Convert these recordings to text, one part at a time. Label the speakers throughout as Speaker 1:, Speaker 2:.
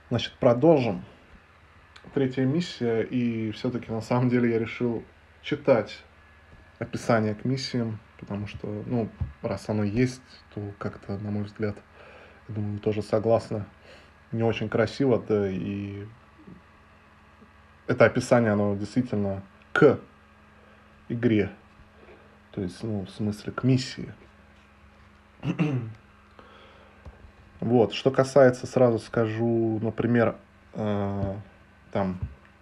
Speaker 1: Значит, продолжим. Третья миссия, и все-таки на самом деле я решил читать описание к миссиям, потому что, ну, раз оно есть, то как-то, на мой взгляд, я думаю, вы тоже согласны, не очень красиво, да, и это описание, оно действительно к игре, то есть, ну, в смысле, к миссии. Вот, что касается, сразу скажу, например, там,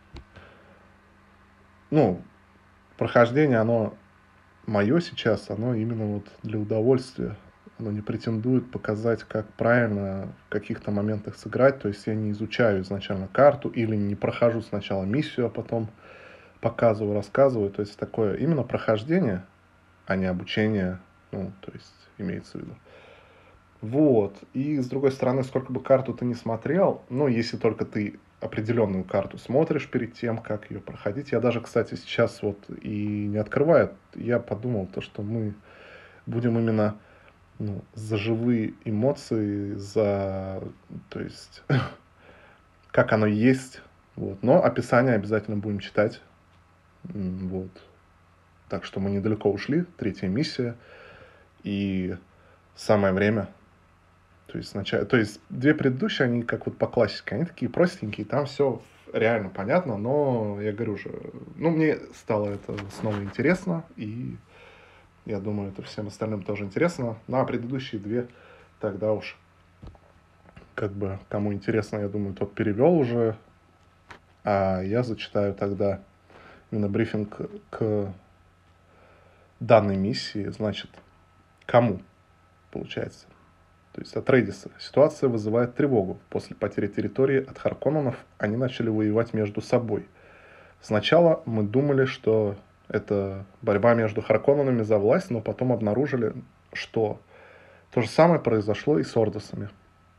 Speaker 1: ну, прохождение, оно мое сейчас, оно именно вот для удовольствия. Оно не претендует показать, как правильно в каких-то моментах сыграть. То есть я не изучаю изначально карту или не прохожу сначала миссию, а потом показываю, рассказываю. То есть такое именно прохождение, а не обучение, ну, то есть имеется в виду. Вот. И с другой стороны, сколько бы карту ты не смотрел, ну, если только ты определенную карту смотришь перед тем, как ее проходить. Я даже, кстати, сейчас вот и не открываю, я подумал, то, что мы будем именно, ну, за живые эмоции, за, то есть, как оно есть, вот. Но описание обязательно будем читать, вот. Так что мы недалеко ушли, третья миссия, и самое время. То есть, то есть две предыдущие, они как вот по классике, они такие простенькие, там все реально понятно, но я говорю же, ну, мне стало это снова интересно, и я думаю, это всем остальным тоже интересно. Ну, а предыдущие две тогда уж, как бы, кому интересно, я думаю, тот перевел уже, а я зачитаю тогда именно брифинг к данной миссии, значит, кому, получается. То есть от Рейдиса. Ситуация вызывает тревогу. После потери территории от Харконненов они начали воевать между собой. Сначала мы думали, что это борьба между Харконненами за власть, но потом обнаружили, что то же самое произошло и с Ордосами.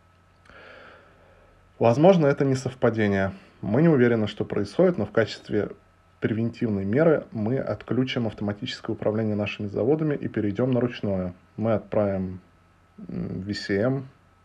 Speaker 1: Возможно, это не совпадение. Мы не уверены, что происходит, но в качестве превентивной меры мы отключим автоматическое управление нашими заводами и перейдем на ручное. Мы отправим VCM.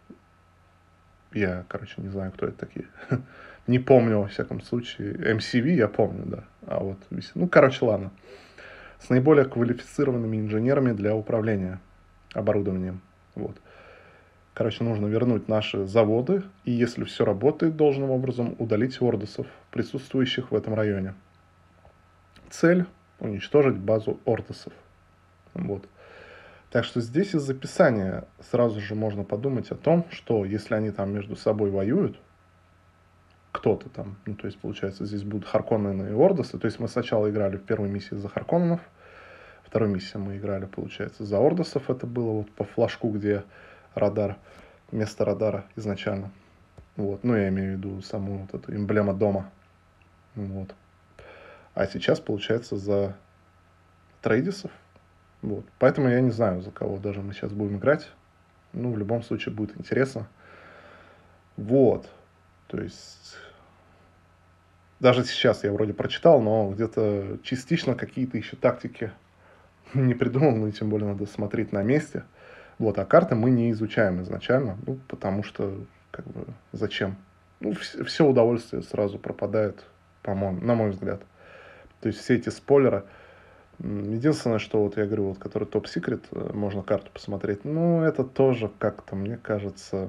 Speaker 1: Я, короче, не знаю, кто это такие. Не помню, во всяком случае. MCV я помню, да. А вот, ну, короче, ладно. С наиболее квалифицированными инженерами для управления оборудованием. Вот. Короче, нужно вернуть наши заводы, и если все работает должным образом, удалить ордосов, присутствующих в этом районе. Цель – уничтожить базу ордосов. Вот. Так что здесь из описания сразу же можно подумать о том, что если они там между собой воюют, кто-то там, ну, то есть, получается, здесь будут Харконнены и Ордосы, то есть мы сначала играли в первой миссии за Харконненов, второй миссии мы играли, получается, за Ордосов, это было вот по флажку, где радар, место радара изначально, вот, ну, я имею в виду саму вот эту эмблему дома, вот. А сейчас, получается, за Трейдисов, вот, поэтому я не знаю, за кого даже мы сейчас будем играть, ну, в любом случае будет интересно, вот, то есть даже сейчас я вроде прочитал, но где-то частично какие-то еще тактики не придумал, ну и тем более надо смотреть на месте. Вот, а карты мы не изучаем изначально, ну, потому что, как бы, зачем? Ну, все удовольствие сразу пропадает, по-моему, на мой взгляд. То есть все эти спойлеры. Единственное, что вот я говорю, вот, который топ-секрет, можно карту посмотреть, ну, это тоже как-то, мне кажется,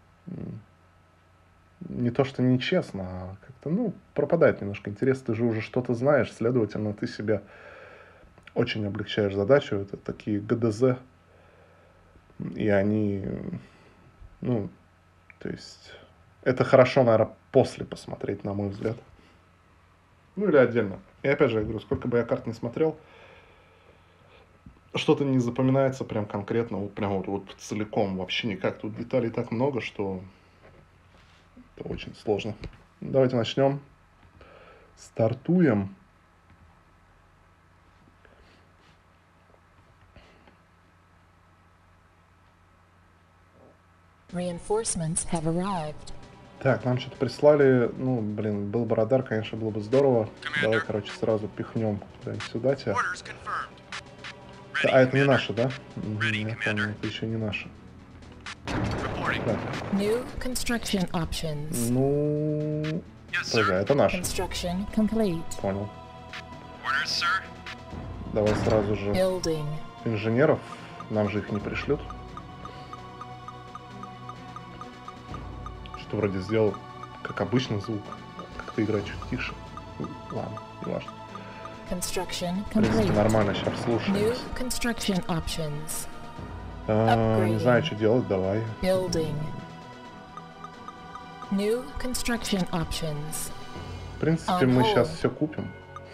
Speaker 1: не то, что нечестно, а как-то, ну, пропадает немножко интерес. Ты же уже что-то знаешь, следовательно, ты себе очень облегчаешь задачу. Это такие ГДЗ, и они, ну, то есть, это хорошо, наверное, после посмотреть, на мой взгляд. Ну, или отдельно. И опять же, я говорю, сколько бы я карт не смотрел, что-то не запоминается прям конкретно, вот прям вот целиком, вообще никак. Тут деталей так много, что это очень сложно. Давайте начнем. Стартуем.
Speaker 2: Reinforcements have arrived.
Speaker 1: Так, нам что-то прислали. Ну, блин, был бы радар, конечно, было бы здорово. Давай, короче, сразу пихнем куда-нибудь сюда тебя. А это не наше, да? Я понял, это еще не наше. Так,
Speaker 2: New construction options.
Speaker 1: ну... Подожди, это наш.
Speaker 2: Construction complete.
Speaker 1: Понял.
Speaker 3: Orders, sir.
Speaker 1: Давай сразу же
Speaker 2: Building.
Speaker 1: инженеров. Нам же их не пришлют. Что вроде сделал, как обычно, звук. Как-то играть чуть тише. Ладно, не важно.
Speaker 2: Construction
Speaker 1: В принципе,
Speaker 2: complete.
Speaker 1: нормально, сейчас
Speaker 2: New
Speaker 1: слушаем.
Speaker 2: construction options.
Speaker 1: Не знаю, что делать, давай.
Speaker 2: Building. New construction options.
Speaker 1: В принципе, мы сейчас все купим.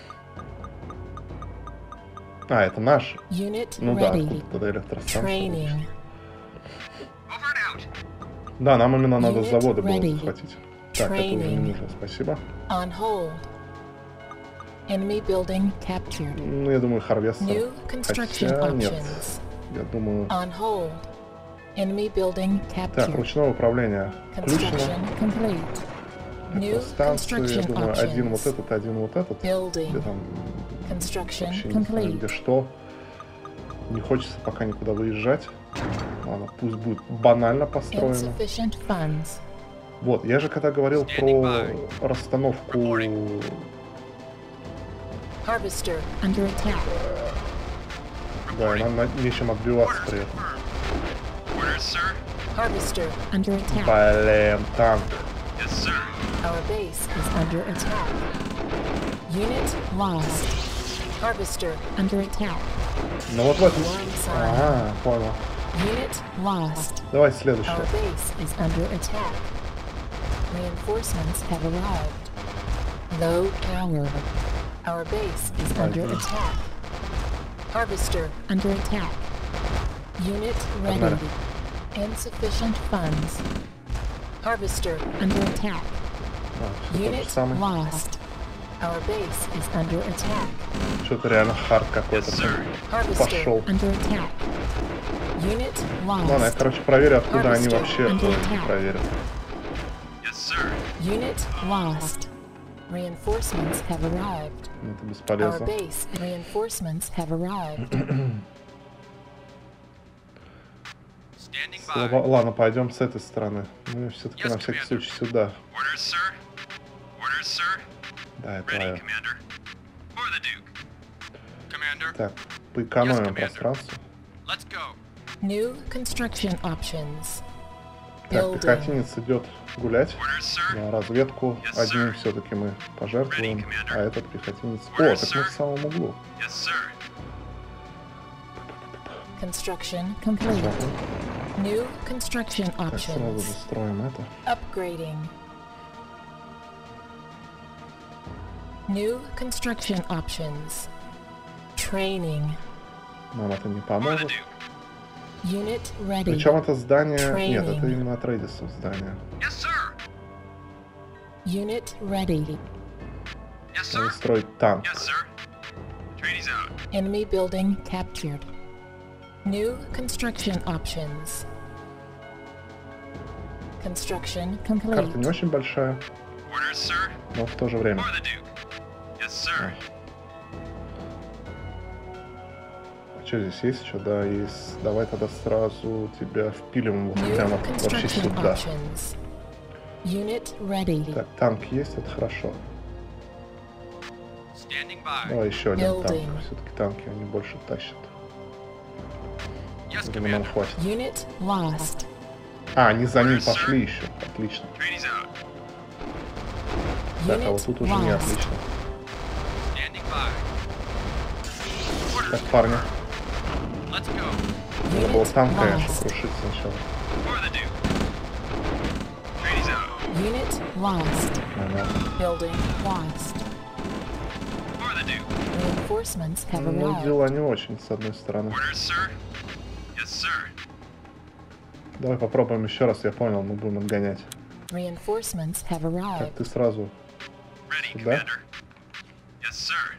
Speaker 1: А, это наш.
Speaker 2: Unit
Speaker 1: Ну да,
Speaker 2: ready.
Speaker 1: тут тогда электростанция.
Speaker 2: Training.
Speaker 3: Over and out.
Speaker 1: Да, нам именно надо
Speaker 2: Unit
Speaker 1: заводы было
Speaker 2: ready.
Speaker 1: захватить. Так, это уже не
Speaker 2: Training.
Speaker 1: нужно, спасибо.
Speaker 2: On hold. Enemy building captured.
Speaker 1: Ну, я думаю, Харвестер.
Speaker 2: New construction
Speaker 1: Хотя нет.
Speaker 2: options.
Speaker 1: Я думаю...
Speaker 2: On hold. Enemy building
Speaker 1: Так,
Speaker 2: captured.
Speaker 1: ручное управление включено.
Speaker 2: Construction complete. New
Speaker 1: Электростанции, я
Speaker 2: construction
Speaker 1: думаю, один вот
Speaker 2: options.
Speaker 1: этот, один вот этот. Где
Speaker 2: Building.
Speaker 1: там...
Speaker 2: Construction
Speaker 1: Вообще не знаю, где
Speaker 2: complete.
Speaker 1: что. Не хочется пока никуда выезжать. Ладно, пусть будет банально построено.
Speaker 2: Insufficient funds.
Speaker 1: Вот, я же когда говорил про расстановку...
Speaker 2: Harvester under attack.
Speaker 1: Да, и нам нечем отбиваться при этом.
Speaker 3: Orders, sir.
Speaker 2: Harvester under attack.
Speaker 1: Блин, танк.
Speaker 3: Yes, sir.
Speaker 2: Our base is under attack. Unit lost. Harvester under attack.
Speaker 1: Ну вот в этом...
Speaker 2: Alarm sign.
Speaker 1: Ага, понял.
Speaker 2: Unit lost.
Speaker 1: Давай следующий.
Speaker 2: Our base is under attack. Reinforcements have arrived. Low power. Our base is under
Speaker 1: Возьми.
Speaker 2: attack. Harvester under attack. Unit
Speaker 1: Погнали.
Speaker 2: ready. Insufficient funds. Harvester under attack.
Speaker 1: Все тот же
Speaker 2: Unit
Speaker 1: самый.
Speaker 2: lost. Our base is under attack.
Speaker 1: Что-то реально хард какой-то.
Speaker 3: Yes, sir.
Speaker 2: Harvester
Speaker 1: Пошел.
Speaker 2: under attack. Unit
Speaker 1: Ладно, я,
Speaker 2: lost.
Speaker 1: короче, проверю, откуда они
Speaker 2: Harvester
Speaker 1: вообще
Speaker 2: under
Speaker 1: не
Speaker 2: attack.
Speaker 1: проверят.
Speaker 3: Yes, sir.
Speaker 2: Unit lost. Reinforcements have arrived.
Speaker 1: Это
Speaker 2: Our
Speaker 1: бесполезно.
Speaker 2: base reinforcements have arrived.
Speaker 3: Standing by.
Speaker 1: Ладно, пойдем с этой стороны. Ну и все-таки
Speaker 3: Yes,
Speaker 1: на всякий
Speaker 3: Commander.
Speaker 1: случай сюда.
Speaker 3: Orders, sir. Orders, sir.
Speaker 1: Да, это...
Speaker 3: Ready, Commander. For the Duke. Commander.
Speaker 1: Так, поэкономим
Speaker 3: Commander.
Speaker 1: пространство.
Speaker 3: Let's go.
Speaker 2: New construction options.
Speaker 1: Так,
Speaker 2: Building.
Speaker 1: пехотинец идет гулять.
Speaker 3: Orders, sir.
Speaker 1: На разведку
Speaker 3: Yes,
Speaker 1: одним
Speaker 3: sir.
Speaker 1: все-таки мы пожертвуем,
Speaker 3: Ready, Commander.
Speaker 1: а этот пехотинец...
Speaker 3: Orders,
Speaker 1: О, так мы
Speaker 3: sir.
Speaker 1: в самом углу.
Speaker 3: Yes, sir.
Speaker 2: Construction complete. New construction
Speaker 1: Так, сразу же
Speaker 2: options.
Speaker 1: строим это.
Speaker 2: Upgrading. New construction options. Training.
Speaker 1: Нам это не
Speaker 3: For the
Speaker 1: поможет.
Speaker 3: Duke.
Speaker 2: Unit ready.
Speaker 1: Причем это здание... Нет,
Speaker 2: Training.
Speaker 1: это именно от Рейдисов здание.
Speaker 3: Yes, sir.
Speaker 2: Unit ready.
Speaker 3: Yes,
Speaker 1: Надо
Speaker 3: sir.
Speaker 1: строить танк.
Speaker 3: Yes, sir. Trainees out.
Speaker 2: Enemy building captured. New construction options. Construction
Speaker 1: Карта не
Speaker 2: complete.
Speaker 1: очень большая,
Speaker 3: Orders, sir.
Speaker 1: но в то же время.
Speaker 3: For the Duke. Yes, sir.
Speaker 1: А что здесь есть еще? Да, есть. Давай тогда сразу тебя впилим вот
Speaker 2: New
Speaker 1: прямо вообще
Speaker 2: construction
Speaker 1: сюда.
Speaker 2: options. Unit ready.
Speaker 1: Так, танк есть, это хорошо.
Speaker 3: Standing by.
Speaker 1: Давай еще один танк.
Speaker 2: Building.
Speaker 1: Все-таки танки они больше тащат.
Speaker 3: Yes,
Speaker 1: Думаю, нам
Speaker 3: Commander.
Speaker 1: хватит.
Speaker 2: Unit lost.
Speaker 1: А, они за ним
Speaker 3: Orders, sir.
Speaker 1: пошли еще. Отлично.
Speaker 3: Trainees out.
Speaker 1: Так, а вот
Speaker 2: Unit
Speaker 1: тут уже не
Speaker 2: lost.
Speaker 1: отлично.
Speaker 3: Standing by.
Speaker 1: Так,
Speaker 3: Orders.
Speaker 1: парни,
Speaker 3: Let's go.
Speaker 1: надо было
Speaker 2: Unit
Speaker 1: танк, конечно,
Speaker 2: lost.
Speaker 1: крушить сначала.
Speaker 3: For the Duke. Trainees out.
Speaker 2: Unit lost.
Speaker 1: Понятно.
Speaker 2: Building lost.
Speaker 3: For the Duke.
Speaker 2: Reinforcements have
Speaker 1: Ну,
Speaker 2: arrived.
Speaker 1: дела не очень, с одной стороны.
Speaker 3: Orders, sir. Yes, sir.
Speaker 1: Давай попробуем еще раз, я понял, мы будем отгонять.
Speaker 2: Reinforcements have
Speaker 1: Так,
Speaker 2: arrived.
Speaker 1: ты сразу
Speaker 3: Ready,
Speaker 1: сюда.
Speaker 3: Commander. Yes, sir.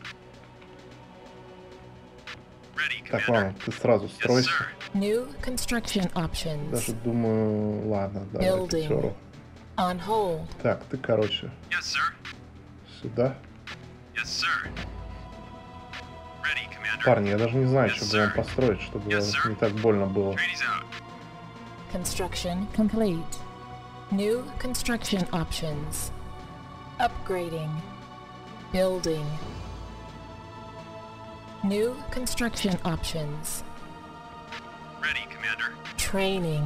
Speaker 3: Ready,
Speaker 1: Так,
Speaker 3: Commander.
Speaker 1: ладно, ты сразу
Speaker 3: Yes,
Speaker 1: стройся.
Speaker 3: sir.
Speaker 2: New construction options.
Speaker 1: Даже думаю, ладно, давай
Speaker 2: Building.
Speaker 1: пятеру.
Speaker 2: On hold.
Speaker 1: Так, ты, короче,
Speaker 3: Yes, sir.
Speaker 1: сюда.
Speaker 3: Yes, sir. Ready, Commander.
Speaker 1: Парни, я даже не знаю,
Speaker 3: Yes,
Speaker 1: что бы вам
Speaker 3: sir.
Speaker 1: построить, чтобы
Speaker 3: Yes, sir.
Speaker 1: не так больно было.
Speaker 3: Trainees out.
Speaker 2: Construction complete. New construction options. Upgrading. Building. New construction options.
Speaker 3: Ready, Commander.
Speaker 2: Training.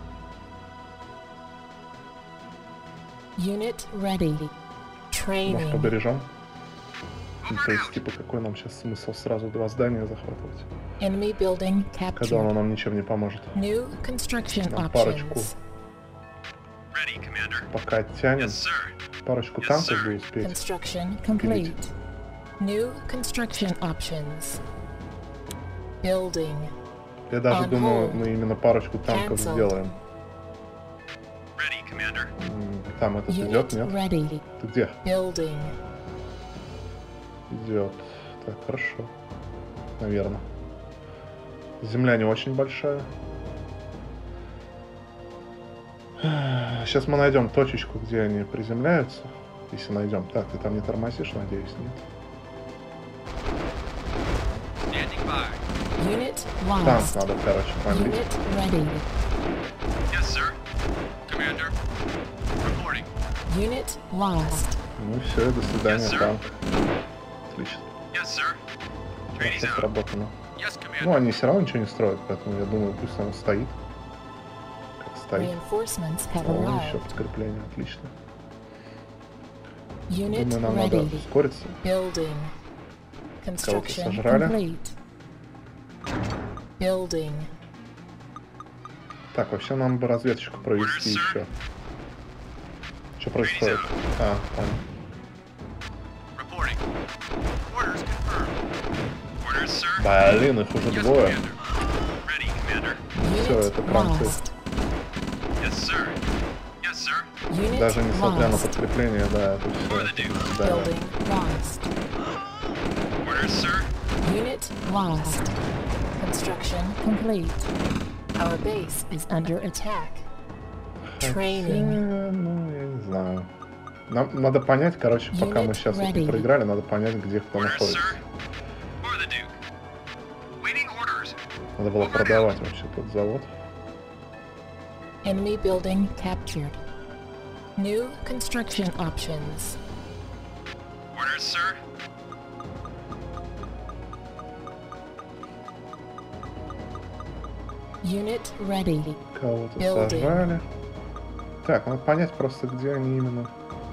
Speaker 2: Unit ready.
Speaker 1: Может,
Speaker 2: Training.
Speaker 1: побережем? Ну, то есть, типа, какой нам сейчас смысл сразу 2 здания захватывать,
Speaker 2: Enemy building
Speaker 1: когда оно
Speaker 2: captured.
Speaker 1: нам ничем не поможет?
Speaker 2: New construction
Speaker 1: Нам парочку,
Speaker 2: options.
Speaker 3: Ready, Commander.
Speaker 1: пока оттянем,
Speaker 3: Yes, sir.
Speaker 1: парочку
Speaker 3: Yes,
Speaker 1: танков
Speaker 3: sir.
Speaker 1: бы успеть.
Speaker 2: Construction complete. New construction options. Building.
Speaker 1: Я даже
Speaker 2: On
Speaker 1: думаю,
Speaker 2: hold.
Speaker 1: мы именно парочку танков
Speaker 2: Cancelled.
Speaker 1: сделаем.
Speaker 3: Ready, Commander.
Speaker 1: Там этот
Speaker 2: Unit
Speaker 1: идет, нет?
Speaker 2: ready.
Speaker 1: Ты где?
Speaker 2: Building.
Speaker 1: Идет. Так, хорошо. Наверное. Земля не очень большая. Сейчас мы найдем точечку, где они приземляются. Если найдем. Так, ты там не тормозишь, надеюсь, нет?
Speaker 3: Standing by.
Speaker 2: Unit
Speaker 1: Танк
Speaker 2: lost.
Speaker 1: надо, короче, бомбить.
Speaker 2: Unit ready.
Speaker 3: Yes, sir. Commander. Reporting.
Speaker 2: Unit lost.
Speaker 1: Ну все, до свидания,
Speaker 3: Yes, sir.
Speaker 1: танк. Отлично.
Speaker 3: Yes, sir. Training's
Speaker 1: Все
Speaker 3: out.
Speaker 1: сработано.
Speaker 3: Yes,
Speaker 1: Ну,
Speaker 3: Commander.
Speaker 1: они все равно ничего не строят, поэтому я думаю, пусть оно стоит. Как стоит.
Speaker 2: Reinforcements have
Speaker 1: О, еще
Speaker 2: arrived.
Speaker 1: подкрепление, отлично.
Speaker 2: Unit
Speaker 1: Думаю, нам надо
Speaker 2: ready.
Speaker 1: ускориться.
Speaker 2: Building. Construction
Speaker 1: сожрали?
Speaker 2: complete. Building.
Speaker 1: Так, вообще нам бы разведочку провести
Speaker 3: Orders, sir.
Speaker 1: еще. Что происходит? А, понял.
Speaker 3: Reporting. Orders confirmed. Orders, sir.
Speaker 1: Блин, их уже
Speaker 3: Yes,
Speaker 1: двое.
Speaker 3: Commander. Ready, Commander.
Speaker 1: Всё,
Speaker 2: Unit
Speaker 1: это кранты.
Speaker 2: lost.
Speaker 3: Yes, sir. Yes, sir.
Speaker 2: Unit
Speaker 1: Даже несмотря на
Speaker 2: lost.
Speaker 1: подкрепление, да, это все.
Speaker 2: Building lost.
Speaker 3: Orders, sir.
Speaker 2: Unit lost. Construction complete. Our base is under attack. Training.
Speaker 1: Ну, я не знаю. Нам надо понять, короче, пока мы
Speaker 2: Unit
Speaker 1: сейчас вот не
Speaker 2: ready.
Speaker 1: проиграли, надо понять, где кто
Speaker 3: Orders,
Speaker 1: находится.
Speaker 3: sir. For the Duke. Waiting orders.
Speaker 1: Надо было продавать вообще тот завод.
Speaker 2: Enemy building captured. New construction options.
Speaker 3: Orders, sir.
Speaker 2: Unit ready.
Speaker 1: Кого-то
Speaker 2: Building.
Speaker 1: сажали. Так, надо понять просто, где они именно.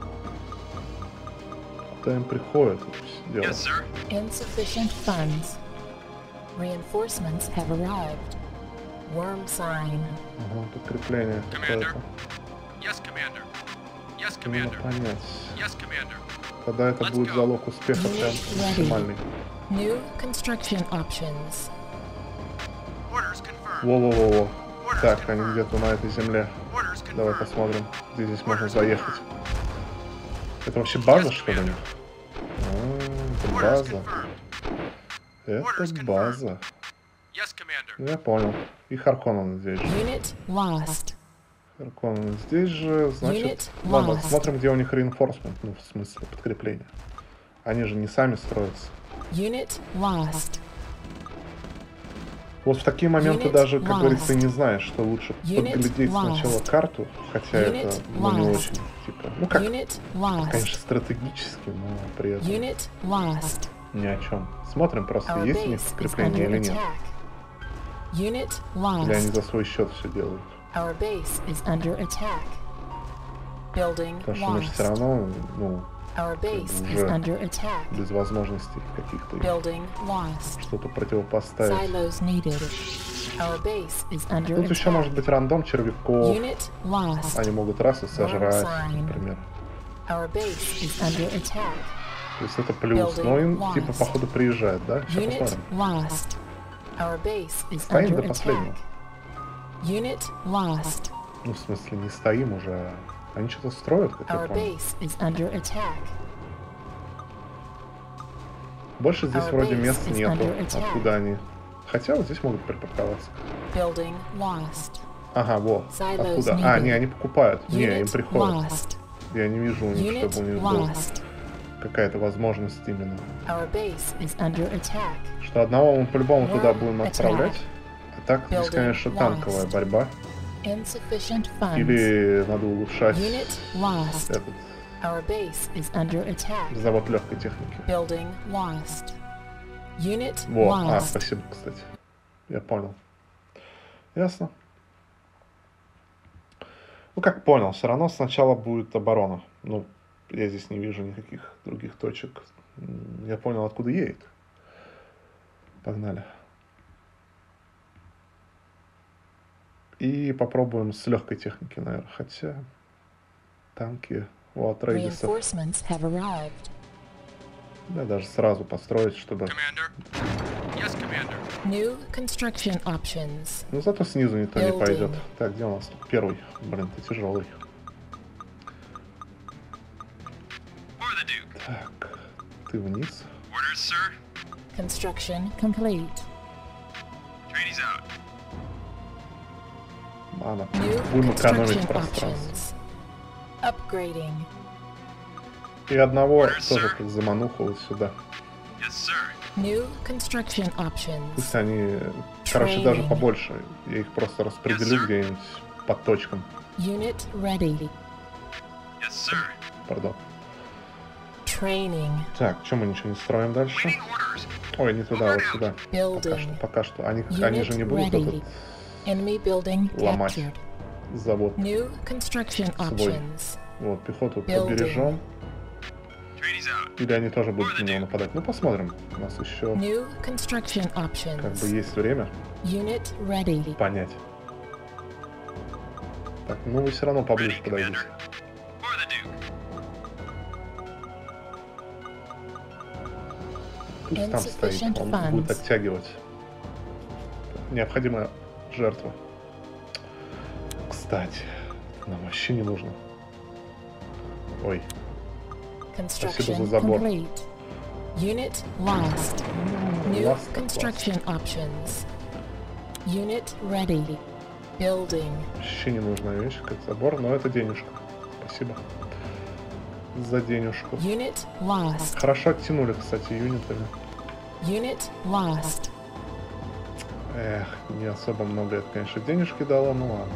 Speaker 1: Куда им приходят это все дело.
Speaker 3: Yes, sir.
Speaker 2: Insufficient funds. Reinforcements have arrived. Worm sign.
Speaker 1: Ага, подкрепление
Speaker 3: Commander.
Speaker 1: какое-то.
Speaker 3: Yes, Commander. Yes,
Speaker 1: Надо
Speaker 3: Commander.
Speaker 1: понять.
Speaker 3: Yes, Commander.
Speaker 1: Тогда это
Speaker 3: Let's
Speaker 1: будет
Speaker 3: go.
Speaker 1: залог успеха прям
Speaker 2: Unit
Speaker 1: максимальный.
Speaker 2: New construction options.
Speaker 3: Orders confirmed.
Speaker 1: Во-во-во-во. Так, они где-то на этой земле.
Speaker 3: Orders
Speaker 1: Давай
Speaker 3: confirmed.
Speaker 1: посмотрим, где здесь можно заехать. Это вообще база, что ли? Это
Speaker 3: Orders
Speaker 1: база.
Speaker 3: confirmed.
Speaker 1: Это база.
Speaker 3: Yes, Commander.
Speaker 1: Ну, я понял. И Харконнен здесь же.
Speaker 2: Unit lost.
Speaker 1: Харконнен здесь же, значит...
Speaker 2: Unit
Speaker 1: Ладно,
Speaker 2: lost.
Speaker 1: смотрим, где у них reinforcement, ну, в смысле, подкрепление. Они же не сами строятся.
Speaker 2: Unit lost.
Speaker 1: Вот в такие моменты
Speaker 2: Unit
Speaker 1: даже, как
Speaker 2: lost.
Speaker 1: говорится, не знаешь, что лучше
Speaker 2: Unit
Speaker 1: подглядеть
Speaker 2: lost.
Speaker 1: сначала карту, хотя
Speaker 2: Unit
Speaker 1: это ну, не
Speaker 2: lost.
Speaker 1: очень, типа, ну как,
Speaker 2: Unit lost.
Speaker 1: конечно, стратегически, но при этом
Speaker 2: Unit lost.
Speaker 1: ни о чем. Смотрим просто,
Speaker 2: Our
Speaker 1: есть у них
Speaker 2: base is
Speaker 1: подкрепление
Speaker 2: under
Speaker 1: или нет.
Speaker 2: attack. Unit
Speaker 1: Или они
Speaker 2: lost.
Speaker 1: за свой счет все делают.
Speaker 2: Our base is under attack. Building
Speaker 1: Потому что мы же все
Speaker 2: lost.
Speaker 1: равно, ну,
Speaker 2: Our base is
Speaker 1: уже
Speaker 2: under attack.
Speaker 1: без возможностей каких-то им
Speaker 2: Building lost.
Speaker 1: что-то противопоставить.
Speaker 2: Silos needed. Our base is under
Speaker 1: Тут еще может
Speaker 2: attack.
Speaker 1: быть рандом червяков.
Speaker 2: Unit lost.
Speaker 1: Они могут раз и сожрать,
Speaker 2: sign.
Speaker 1: например.
Speaker 2: Our base is under attack.
Speaker 1: То есть это плюс. Но им типа
Speaker 2: Lost.
Speaker 1: походу приезжает, да? Сейчас
Speaker 2: Unit
Speaker 1: посмотрим.
Speaker 2: lost. Our base is
Speaker 1: Стоим
Speaker 2: under
Speaker 1: до последнего.
Speaker 2: attack. Unit lost.
Speaker 1: Ну, в смысле, не стоим уже, а они что-то строят, как я
Speaker 2: Our
Speaker 1: понял.
Speaker 2: base is under attack.
Speaker 1: Больше здесь
Speaker 2: Our
Speaker 1: вроде
Speaker 2: base
Speaker 1: мест
Speaker 2: is
Speaker 1: нету,
Speaker 2: under attack.
Speaker 1: откуда они. Хотя вот здесь могут припарковаться.
Speaker 2: Building lost.
Speaker 1: Ага, вот.
Speaker 2: Silos
Speaker 1: Откуда? А,
Speaker 2: needed.
Speaker 1: не, они покупают. Не, им
Speaker 2: Unit
Speaker 1: приходят.
Speaker 2: lost.
Speaker 1: Я не вижу у них,
Speaker 2: Unit
Speaker 1: чтобы у них была
Speaker 2: lost.
Speaker 1: какая-то возможность именно.
Speaker 2: Our base is under attack.
Speaker 1: Что одного мы по-любому туда
Speaker 2: Worm
Speaker 1: будем
Speaker 2: attack.
Speaker 1: отправлять. А так здесь,
Speaker 2: Building
Speaker 1: конечно, танковая
Speaker 2: lost.
Speaker 1: борьба.
Speaker 2: Insufficient funds.
Speaker 1: Или надо улучшать
Speaker 2: Unit lost.
Speaker 1: этот
Speaker 2: Our base is under attack.
Speaker 1: завод легкой техники.
Speaker 2: Building lost. Unit
Speaker 1: Вот,
Speaker 2: lost.
Speaker 1: спасибо, кстати. Я понял. Ясно. Ну, как понял, все равно сначала будет оборона. Ну, я здесь не вижу никаких других точек. Я понял, откуда едет. Погнали. И попробуем с легкой техники, наверное. Хотя танки у Атрейдисов.
Speaker 2: Reinforcements have arrived.
Speaker 1: Да, даже сразу построить, чтобы...
Speaker 3: Commander. Yes, Commander.
Speaker 2: New construction options.
Speaker 1: Ну, зато снизу никто не
Speaker 2: Building.
Speaker 1: пойдет. Так, где у нас тут первый? Блин, ты тяжелый.
Speaker 3: For the Duke.
Speaker 1: Так, ты вниз.
Speaker 3: Orders, sir.
Speaker 2: Construction complete.
Speaker 3: Trainees out.
Speaker 1: Ладно,
Speaker 2: New
Speaker 1: будем экономить
Speaker 2: construction
Speaker 1: пространство.
Speaker 2: options. Upgrading.
Speaker 1: И одного
Speaker 3: Orders,
Speaker 1: тоже
Speaker 3: sir.
Speaker 1: как замануху вот сюда.
Speaker 3: Yes, sir.
Speaker 2: New construction options.
Speaker 1: Пусть они, короче, даже
Speaker 2: Training.
Speaker 1: побольше. Я их просто распределю
Speaker 3: Yes, sir.
Speaker 1: где-нибудь по точкам.
Speaker 2: Unit ready.
Speaker 3: Yes, sir.
Speaker 1: Пардон.
Speaker 2: Training.
Speaker 1: Так, что мы ничего не строим дальше?
Speaker 3: Waiting orders.
Speaker 1: Ой, не туда, вот сюда.
Speaker 2: Building.
Speaker 1: Пока что. Они
Speaker 2: Unit
Speaker 1: же не будут
Speaker 2: ready.
Speaker 1: этот
Speaker 2: Enemy building
Speaker 1: ломать
Speaker 2: captured.
Speaker 1: завод.
Speaker 2: New construction
Speaker 1: Свой.
Speaker 2: options.
Speaker 1: Вот, пехоту
Speaker 2: Building.
Speaker 1: побережем.
Speaker 3: Trainees out.
Speaker 1: Или они тоже будут на него нападать. Ну, посмотрим. У нас еще
Speaker 2: New construction
Speaker 1: как бы
Speaker 2: options.
Speaker 1: есть время
Speaker 2: Unit ready.
Speaker 1: понять. Так, ну вы все равно поближе
Speaker 3: Ready,
Speaker 1: подойдите.
Speaker 3: Commander. For the Duke.
Speaker 1: Пусть там стоит,
Speaker 2: Insufficient
Speaker 1: он
Speaker 2: funds.
Speaker 1: будет оттягивать. Необходимая жертва. Кстати, нам вообще не нужно. Ой,
Speaker 2: Construction
Speaker 1: забор.
Speaker 2: complete. Unit lost. New
Speaker 1: Lost,
Speaker 2: construction options. Unit ready. Building.
Speaker 1: вообще не нужная вещь, как забор, но это денежка. Спасибо за денежку.
Speaker 2: Unit lost.
Speaker 1: Хорошо оттянули, кстати, юнитами.
Speaker 2: Unit lost.
Speaker 1: Эх, не особо много это, конечно, денежки дало, ну ладно.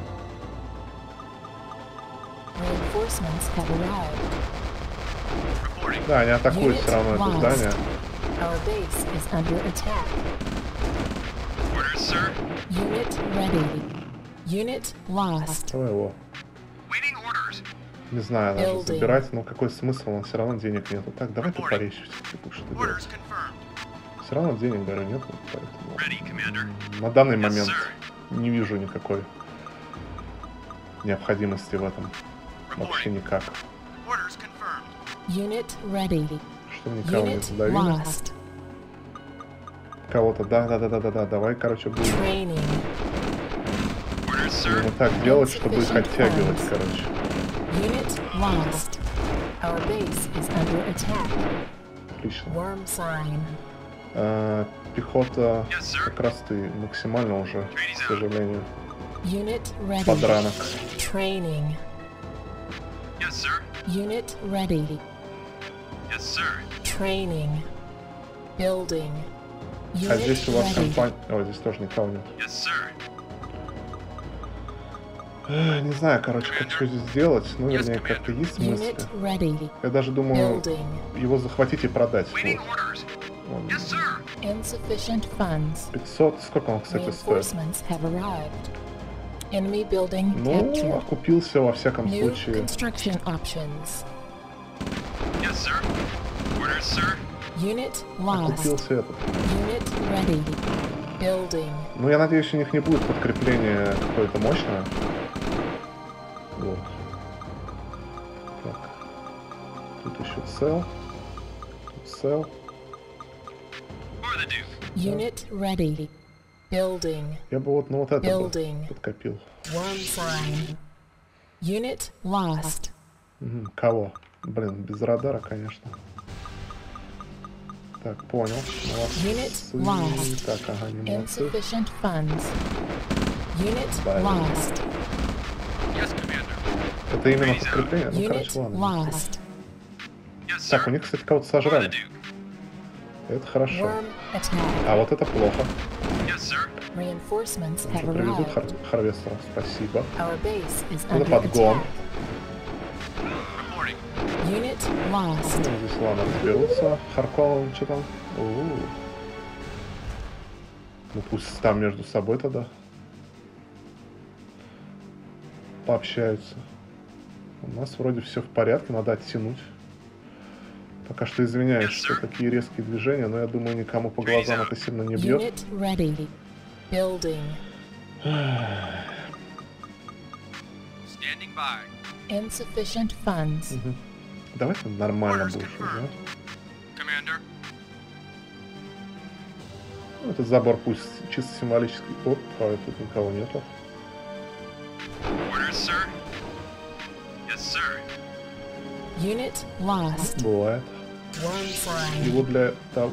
Speaker 2: Reinforcements have arrived.
Speaker 3: Reporting.
Speaker 1: Да, они атакуют
Speaker 2: Unit
Speaker 1: все равно это
Speaker 2: lost.
Speaker 1: здание.
Speaker 2: Our base is under attack.
Speaker 3: Orders, sir.
Speaker 2: Unit ready. Unit lost.
Speaker 1: Кто его?
Speaker 3: Waiting orders.
Speaker 1: Не знаю, даже
Speaker 2: Building.
Speaker 1: забирать, но какой смысл, он все равно денег нету. Так, давай ты
Speaker 3: Reporting.
Speaker 1: поречь, типа, что
Speaker 3: Orders
Speaker 1: делать.
Speaker 3: confirmed.
Speaker 1: Все равно денег, говорю, нету, поэтому
Speaker 3: Ready, Commander.
Speaker 1: на данный
Speaker 3: Yes,
Speaker 1: момент
Speaker 3: sir.
Speaker 1: не вижу никакой необходимости в этом. Вообще
Speaker 3: Reporting.
Speaker 1: никак.
Speaker 3: Orders confirmed.
Speaker 2: Unit ready.
Speaker 1: Что никого не
Speaker 2: Unit
Speaker 1: задавили.
Speaker 2: lost.
Speaker 1: Кого-то, да, давай, короче, будем
Speaker 2: Training.
Speaker 3: Orders,
Speaker 1: будем
Speaker 3: sir.
Speaker 1: вот так делать, чтобы их
Speaker 2: Insufficient
Speaker 1: оттягивать,
Speaker 2: funds.
Speaker 1: короче.
Speaker 2: Unit lost. Our base is under attack.
Speaker 1: Отлично.
Speaker 2: Worm sign.
Speaker 1: Пехота,
Speaker 3: Yes, sir.
Speaker 1: как раз ты максимально уже, к сожалению,
Speaker 2: Unit ready.
Speaker 1: подранок.
Speaker 2: Training.
Speaker 3: Yes, sir.
Speaker 2: Unit ready.
Speaker 3: Yes, sir.
Speaker 2: Training. Building.
Speaker 1: А
Speaker 2: Unit
Speaker 1: здесь у вас
Speaker 2: ready.
Speaker 1: компания... О, здесь тоже никого нет.
Speaker 3: Yes, sir.
Speaker 1: Не знаю, короче, как что здесь сделать. Ну,
Speaker 3: Yes,
Speaker 1: вернее, как-то есть мысли.
Speaker 2: Unit ready.
Speaker 1: Я даже думаю,
Speaker 2: Building.
Speaker 1: его захватить и продать.
Speaker 3: Waiting
Speaker 1: Вот.
Speaker 3: orders.
Speaker 1: Он
Speaker 3: Yes, sir.
Speaker 2: Insufficient funds.
Speaker 1: 500, сколько он, кстати, стоит?
Speaker 2: Reinforcements have arrived. Enemy building
Speaker 1: Ну,
Speaker 2: captured.
Speaker 1: окупился во всяком
Speaker 2: New
Speaker 1: случае.
Speaker 2: construction options.
Speaker 3: Yes, sir. Orders, sir.
Speaker 2: Unit lost.
Speaker 1: Окупился этот.
Speaker 2: Unit ready. Building.
Speaker 1: Ну, я надеюсь, у них не будет подкрепления какое-то мощное. Вот. Так. Тут еще цел. Тут цел.
Speaker 3: For the Duke.
Speaker 2: Unit ready. Building.
Speaker 1: Я бы вот на вот это бы
Speaker 2: Building.
Speaker 1: подкопил.
Speaker 2: Worm sign. Unit lost.
Speaker 1: Мгм, кого? Блин, без радара, конечно. Так, понял.
Speaker 2: Unit
Speaker 1: Молодцы.
Speaker 2: lost.
Speaker 1: Так, ага, не молодцы.
Speaker 2: Insufficient funds. Unit
Speaker 1: Bye.
Speaker 2: lost.
Speaker 3: Yes, Commander.
Speaker 1: Это именно подкрепление? Ну,
Speaker 2: Unit
Speaker 1: короче, ладно.
Speaker 2: lost.
Speaker 3: Yes,
Speaker 1: Так, у
Speaker 3: sir.
Speaker 1: них, кстати, кого-то
Speaker 3: For the
Speaker 1: сожрали.
Speaker 3: Duke.
Speaker 1: Это хорошо.
Speaker 2: Worm attack.
Speaker 1: А вот это плохо.
Speaker 3: Yes, sir.
Speaker 2: Reinforcements have
Speaker 1: Уже привезут
Speaker 2: arrived.
Speaker 1: Харвестера. Спасибо.
Speaker 2: Our base is
Speaker 1: Это
Speaker 2: under
Speaker 1: подгон.
Speaker 2: attack.
Speaker 3: Reporting.
Speaker 2: Unit lost.
Speaker 1: Ну, здесь ладно, разберутся. Харкон, что там? Ну пусть там между собой тогда пообщаются. У нас вроде все в порядке, надо оттянуть. Пока что извиняюсь, что такие резкие движения, но я думаю, никому по глазам это сильно не бьет.
Speaker 2: Unit ready. Building.
Speaker 3: Standing by.
Speaker 2: Insufficient funds.
Speaker 1: Давай ты нормально будешь, да?
Speaker 3: Commander.
Speaker 1: Ну, этот забор пусть чисто символический. Оп, а тут никого нету.
Speaker 3: Orders, sir. Yes, sir.
Speaker 2: Unit lost.
Speaker 1: Бывает.
Speaker 2: One sign.
Speaker 1: Его для того...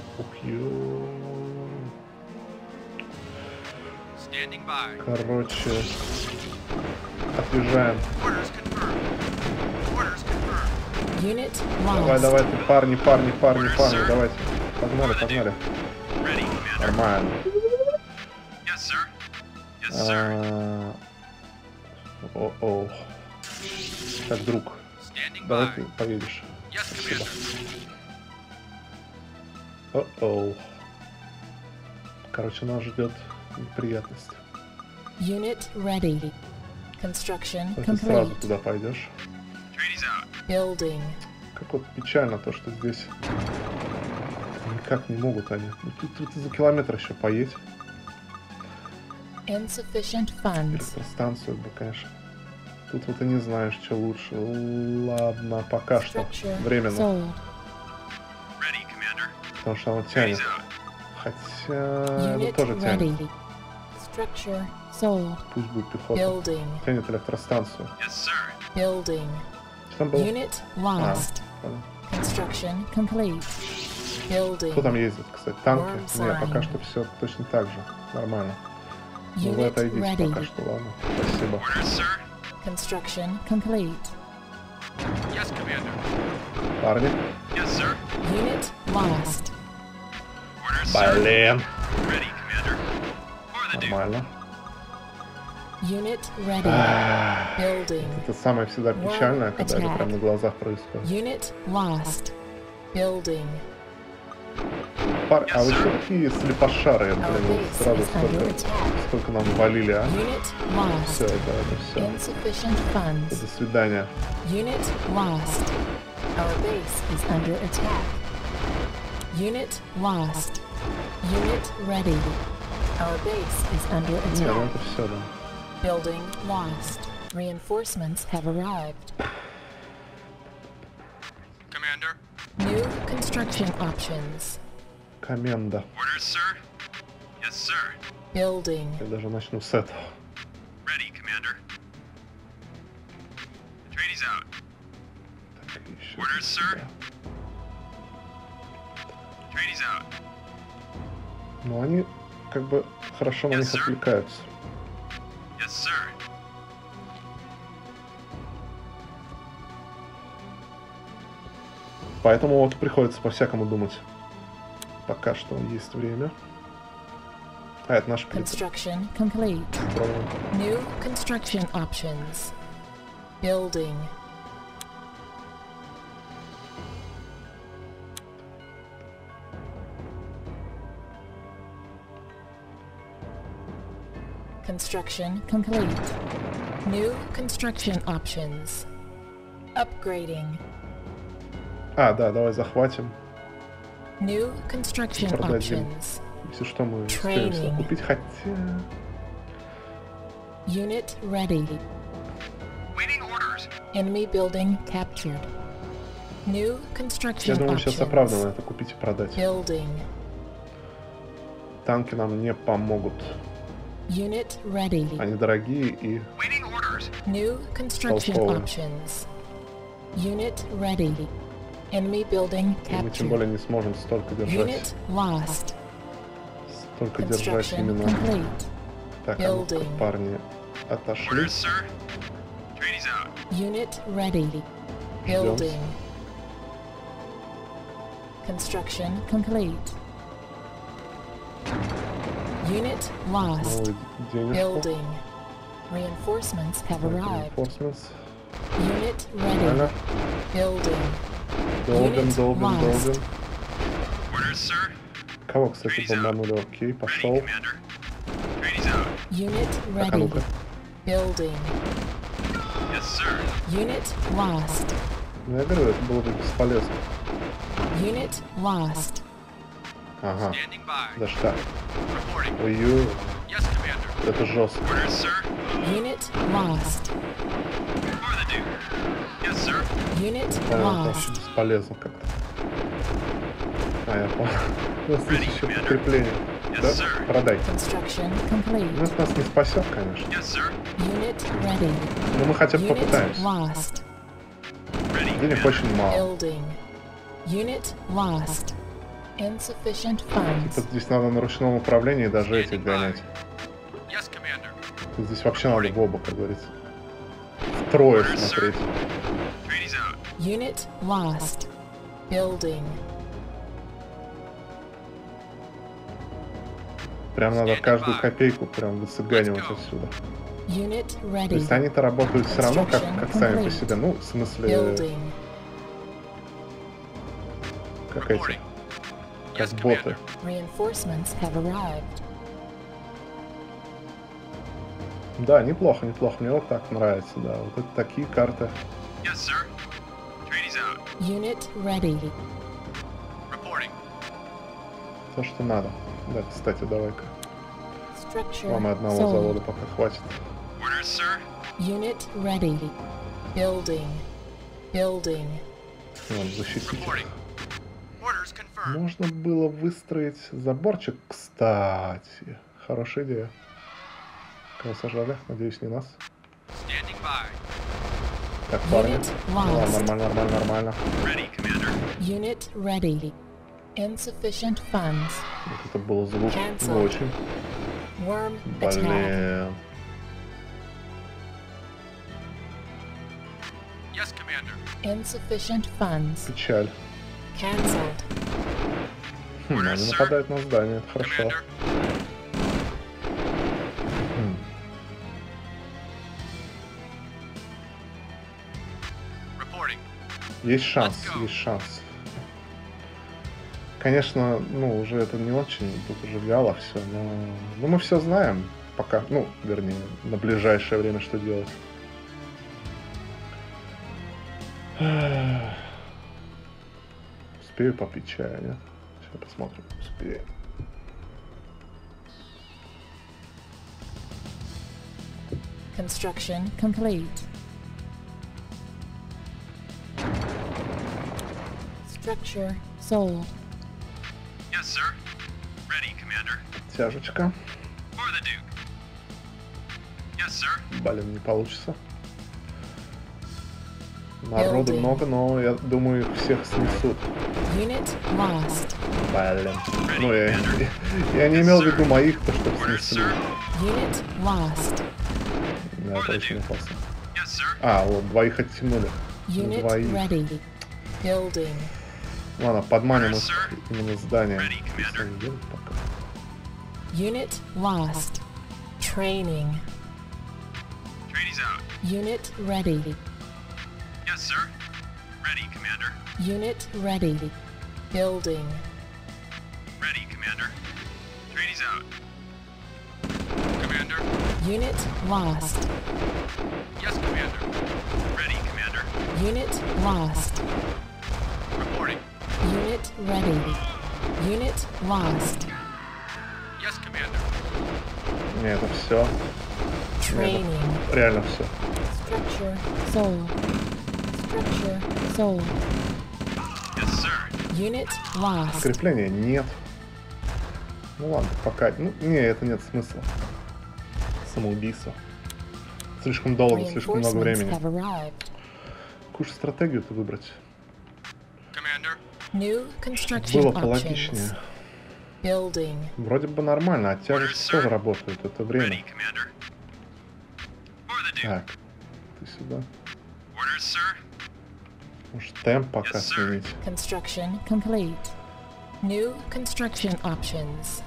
Speaker 3: Standing by.
Speaker 1: Короче, отъезжаем.
Speaker 3: Orders confirmed. Orders confirmed.
Speaker 2: Unit
Speaker 1: Давай,
Speaker 2: lost.
Speaker 1: давай, ты, парни, давайте. Погнали.
Speaker 3: Ready, Commander.
Speaker 1: Нормально.
Speaker 3: Yes, sir. Yes, sir.
Speaker 1: О-о. Так, друг,
Speaker 3: Standing
Speaker 1: давай
Speaker 3: by.
Speaker 1: ты поедешь.
Speaker 3: Yes, Commander.
Speaker 1: О-о. Короче, нас ждет неприятность.
Speaker 2: Unit ready. Construction
Speaker 1: Ты сразу
Speaker 2: complete.
Speaker 1: туда пойдешь.
Speaker 3: Treaty's out.
Speaker 2: Building.
Speaker 1: Как вот печально то, что здесь никак не могут они. Ну, тут ты за километр еще поедь.
Speaker 2: Insufficient funds.
Speaker 1: Электростанцию бы, конечно. Тут вот и не знаешь, что лучше. Ладно, пока что.
Speaker 2: Structure
Speaker 1: Временно.
Speaker 2: sold.
Speaker 3: Ready, Commander.
Speaker 1: Потому что оно тянет.
Speaker 3: Treaty's out.
Speaker 1: Хотя... Ну,
Speaker 2: Unit
Speaker 1: тоже тянет.
Speaker 2: ready. Structure sold.
Speaker 1: Пусть будет пехота.
Speaker 2: Building.
Speaker 1: Тянет электростанцию.
Speaker 3: Yes, sir.
Speaker 2: Building.
Speaker 1: Что там было?
Speaker 2: Unit lost.
Speaker 1: Понял.
Speaker 2: Construction complete. Building.
Speaker 1: Кто там ездит, кстати? Танки?
Speaker 2: Worm
Speaker 1: Нет, пока
Speaker 2: sign.
Speaker 1: что все точно так же. Нормально. Ну вы
Speaker 2: Unit
Speaker 1: отойдите пока
Speaker 2: ready.
Speaker 1: что, ладно. Спасибо.
Speaker 3: Orders, sir.
Speaker 2: Construction complete.
Speaker 3: Yes, Commander.
Speaker 1: Парни.
Speaker 3: Yes, sir.
Speaker 2: Unit lost.
Speaker 3: Orders, sir.
Speaker 1: Блин.
Speaker 3: Ready, Commander. For the Duke.
Speaker 1: Нормально.
Speaker 2: Unit ready. Building.
Speaker 1: Это самое всегда печальное, когда это
Speaker 2: attack.
Speaker 1: прям на глазах происходит.
Speaker 2: Unit lost. Building.
Speaker 1: А вы что такие слепошарые,
Speaker 2: Our
Speaker 1: блин, вот
Speaker 2: base
Speaker 1: сразу
Speaker 2: is under
Speaker 1: столько,
Speaker 2: attack.
Speaker 1: столько нам валили, а?
Speaker 2: Unit
Speaker 1: Все,
Speaker 2: lost.
Speaker 1: это все.
Speaker 2: Insufficient funds.
Speaker 1: До свидания.
Speaker 2: Unit lost. Our base is under attack. Unit lost. Unit ready. Our base is under
Speaker 1: Не, ну
Speaker 2: attack.
Speaker 1: это все, да.
Speaker 2: Building lost. Reinforcements have arrived.
Speaker 3: Commander.
Speaker 2: New construction options.
Speaker 1: Коменда.
Speaker 3: Orders, sir. Yes, sir.
Speaker 2: Building.
Speaker 1: Я даже начну с этого.
Speaker 3: Ready, Commander. Treaty's out.
Speaker 1: Так, еще
Speaker 3: Orders,
Speaker 1: здесь,
Speaker 3: sir.
Speaker 1: да.
Speaker 3: Treaty's out.
Speaker 1: Но они как бы хорошо на
Speaker 3: Yes,
Speaker 1: них
Speaker 3: sir.
Speaker 1: отвлекаются.
Speaker 3: Yes, sir.
Speaker 1: Поэтому вот приходится по-всякому думать. Пока что есть время. А, это наш
Speaker 2: Construction complete.
Speaker 1: Пробуем.
Speaker 2: New construction options. Building. Construction complete. New construction options. Upgrading.
Speaker 1: А, да, давай захватим.
Speaker 2: New construction
Speaker 1: Продадим.
Speaker 2: options.
Speaker 1: Если что, мы успеем всё
Speaker 2: Training.
Speaker 1: купить. Хотя...
Speaker 2: Unit ready.
Speaker 3: Waiting orders.
Speaker 2: Enemy building captured. New
Speaker 1: Я
Speaker 2: construction
Speaker 1: думаю, сейчас
Speaker 2: options.
Speaker 1: оправданно это купить и продать.
Speaker 2: Building.
Speaker 1: Танки нам не помогут.
Speaker 2: Unit ready.
Speaker 1: Они дорогие и...
Speaker 3: Waiting orders.
Speaker 2: New construction
Speaker 1: Толково.
Speaker 2: options. Unit ready. Enemy building
Speaker 1: и мы тем
Speaker 2: captured.
Speaker 1: более не сможем столько держать.
Speaker 2: Unit lost.
Speaker 1: Столько держать
Speaker 2: Construction
Speaker 1: именно.
Speaker 2: complete.
Speaker 1: Так, а ну-ка,
Speaker 2: Building.
Speaker 1: парни отошли.
Speaker 3: Orders, sir. Treaty's out.
Speaker 2: Unit ready. Building. Construction complete. Unit lost.
Speaker 1: Новую денежку.
Speaker 2: Building. Reinforcements have arrived.
Speaker 1: Reinforcements.
Speaker 2: Unit
Speaker 1: Нормально.
Speaker 2: ready. Building.
Speaker 1: Долбим,
Speaker 2: Unit
Speaker 1: долбим,
Speaker 2: lost.
Speaker 1: долбим.
Speaker 3: Orders, sir.
Speaker 1: Кого, кстати, бомбанули? Окей,
Speaker 3: Ready,
Speaker 1: пошел.
Speaker 3: Commander. Trainees out.
Speaker 2: Unit
Speaker 1: Так, а
Speaker 2: ready.
Speaker 1: ну-ка.
Speaker 2: Building.
Speaker 3: Yes, sir.
Speaker 2: Unit lost.
Speaker 1: Ну, я говорю, это было бы бесполезно.
Speaker 2: Unit lost.
Speaker 1: Ага,
Speaker 3: Standing by.
Speaker 1: даже так.
Speaker 3: Reporting.
Speaker 1: Ой,
Speaker 3: Yes, Commander.
Speaker 1: это жестко.
Speaker 3: Orders, sir.
Speaker 2: Unit lost.
Speaker 3: For the Duke. Yes, sir.
Speaker 2: Unit
Speaker 1: Это вообще
Speaker 2: lost.
Speaker 1: бесполезно как-то. А, я понял. У нас есть еще подкрепление. Да?
Speaker 3: sir.
Speaker 1: Продай.
Speaker 2: Construction
Speaker 1: Ну,
Speaker 2: complete.
Speaker 1: это нас не спасет, конечно.
Speaker 3: Yes, sir.
Speaker 2: Unit ready.
Speaker 1: Но мы хотя бы
Speaker 2: Unit
Speaker 1: попытаемся.
Speaker 2: lost.
Speaker 3: Ready,
Speaker 1: Денег
Speaker 3: Commander.
Speaker 1: очень мало.
Speaker 2: Building. Unit lost. Insufficient funds.
Speaker 1: Типа здесь надо на ручном управлении даже этих гонять.
Speaker 3: Yes, Commander.
Speaker 1: Здесь вообще надо в оба, как говорится. Втрое смотреть.
Speaker 3: Trainees out.
Speaker 2: Unit lost. Building.
Speaker 1: Прям надо каждую копейку прям выцыганивать отсюда.
Speaker 2: Unit
Speaker 1: То
Speaker 2: ready.
Speaker 1: есть они-то работают все равно как сами по себе. Ну, в смысле,
Speaker 2: Building.
Speaker 1: как эти,
Speaker 3: Reporting.
Speaker 1: как
Speaker 3: Yes,
Speaker 1: боты.
Speaker 3: Commander.
Speaker 2: Reinforcements have arrived.
Speaker 1: Да, неплохо, неплохо. Мне вот так нравится, да. Вот это такие карты.
Speaker 3: Yes, sir. Trainees out.
Speaker 2: Unit ready.
Speaker 3: Reporting.
Speaker 1: То, что надо. Да, кстати, давай-ка.
Speaker 2: Structure
Speaker 1: Вам и одного
Speaker 2: sold.
Speaker 1: завода пока хватит.
Speaker 3: Orders, sir.
Speaker 2: Unit ready. Building. Building.
Speaker 1: Вот, защитить их.
Speaker 3: Reporting. Orders confirmed.
Speaker 1: Можно было выстроить заборчик, кстати. Хорошая идея. Кого сажали? Надеюсь, не нас.
Speaker 3: Standing by.
Speaker 1: Так, парни.
Speaker 2: Unit
Speaker 1: Ну, ладно,
Speaker 2: lost.
Speaker 1: нормально, нормально, нормально.
Speaker 3: Ready, Commander.
Speaker 2: Unit ready. Insufficient funds.
Speaker 1: Вот это был звук
Speaker 2: Cancel.
Speaker 1: не очень.
Speaker 2: Worm attack.
Speaker 1: Блин.
Speaker 3: Yes, Commander.
Speaker 2: Insufficient funds.
Speaker 1: Печаль.
Speaker 2: Cancelled.
Speaker 1: Они нападают на здание, это хорошо.
Speaker 3: Commander. Reporting.
Speaker 1: Есть шанс,
Speaker 3: Let's go.
Speaker 1: есть шанс. Конечно, ну, уже это не очень, тут уже вяло все, но мы все знаем пока, ну, вернее, на ближайшее время, что делать. Успею попить чая, нет? Сейчас посмотрим, успею.
Speaker 2: Construction complete. Structure sold.
Speaker 3: Yes, sir. Ready, Commander.
Speaker 1: Тяжечка.
Speaker 3: For the Duke. Yes, sir.
Speaker 1: Блин, не получится. Народу
Speaker 2: Building.
Speaker 1: много, но я думаю, их всех снесут.
Speaker 2: Unit lost.
Speaker 1: Блин. Ну, я не имел в виду моих, то что
Speaker 3: Orders,
Speaker 1: снесли.
Speaker 3: sir.
Speaker 2: Unit lost.
Speaker 1: Да, это очень опасно.
Speaker 3: Yes, sir.
Speaker 1: А, вот, двоих оттянули.
Speaker 2: Unit
Speaker 1: Двоих.
Speaker 2: ready. Building.
Speaker 1: Ладно, подманим их именно здание.
Speaker 3: Ready,
Speaker 1: Пусть
Speaker 3: Commander.
Speaker 1: они едут пока.
Speaker 2: Unit lost. Training.
Speaker 3: Trainees out.
Speaker 2: Unit ready.
Speaker 3: Yes, sir. Ready, Commander.
Speaker 2: Unit ready. Building.
Speaker 3: Ready, Commander. Trainees out. Commander.
Speaker 2: Unit lost.
Speaker 3: Yes, Commander. Ready, Commander.
Speaker 2: Unit lost.
Speaker 3: Reporting.
Speaker 2: Unit ready. Unit lost.
Speaker 3: Yes, Commander.
Speaker 1: Не, это все.
Speaker 2: Training.
Speaker 1: Реально все.
Speaker 2: Structure sold. Structure sold.
Speaker 3: Yes, sir.
Speaker 2: Unit lost.
Speaker 1: Крепления нет. Ну ладно, пока. Ну, не, это нет смысла. Самоубийство. Слишком долго, слишком много
Speaker 2: Reinforcements
Speaker 1: времени.
Speaker 2: have arrived.
Speaker 1: Какую же стратегию-то выбрать?
Speaker 3: Commander.
Speaker 2: New construction
Speaker 1: Было
Speaker 2: options.
Speaker 1: пологичнее.
Speaker 2: Building.
Speaker 1: Вроде бы нормально, а тяжесть тоже работает. Это время.
Speaker 3: Ready, Commander. For the Duke.
Speaker 1: Так, ты сюда.
Speaker 3: Orders, sir.
Speaker 1: Может, темп пока
Speaker 3: Yes, sir.
Speaker 1: сменить.
Speaker 2: Construction complete. New construction options.
Speaker 1: Чисто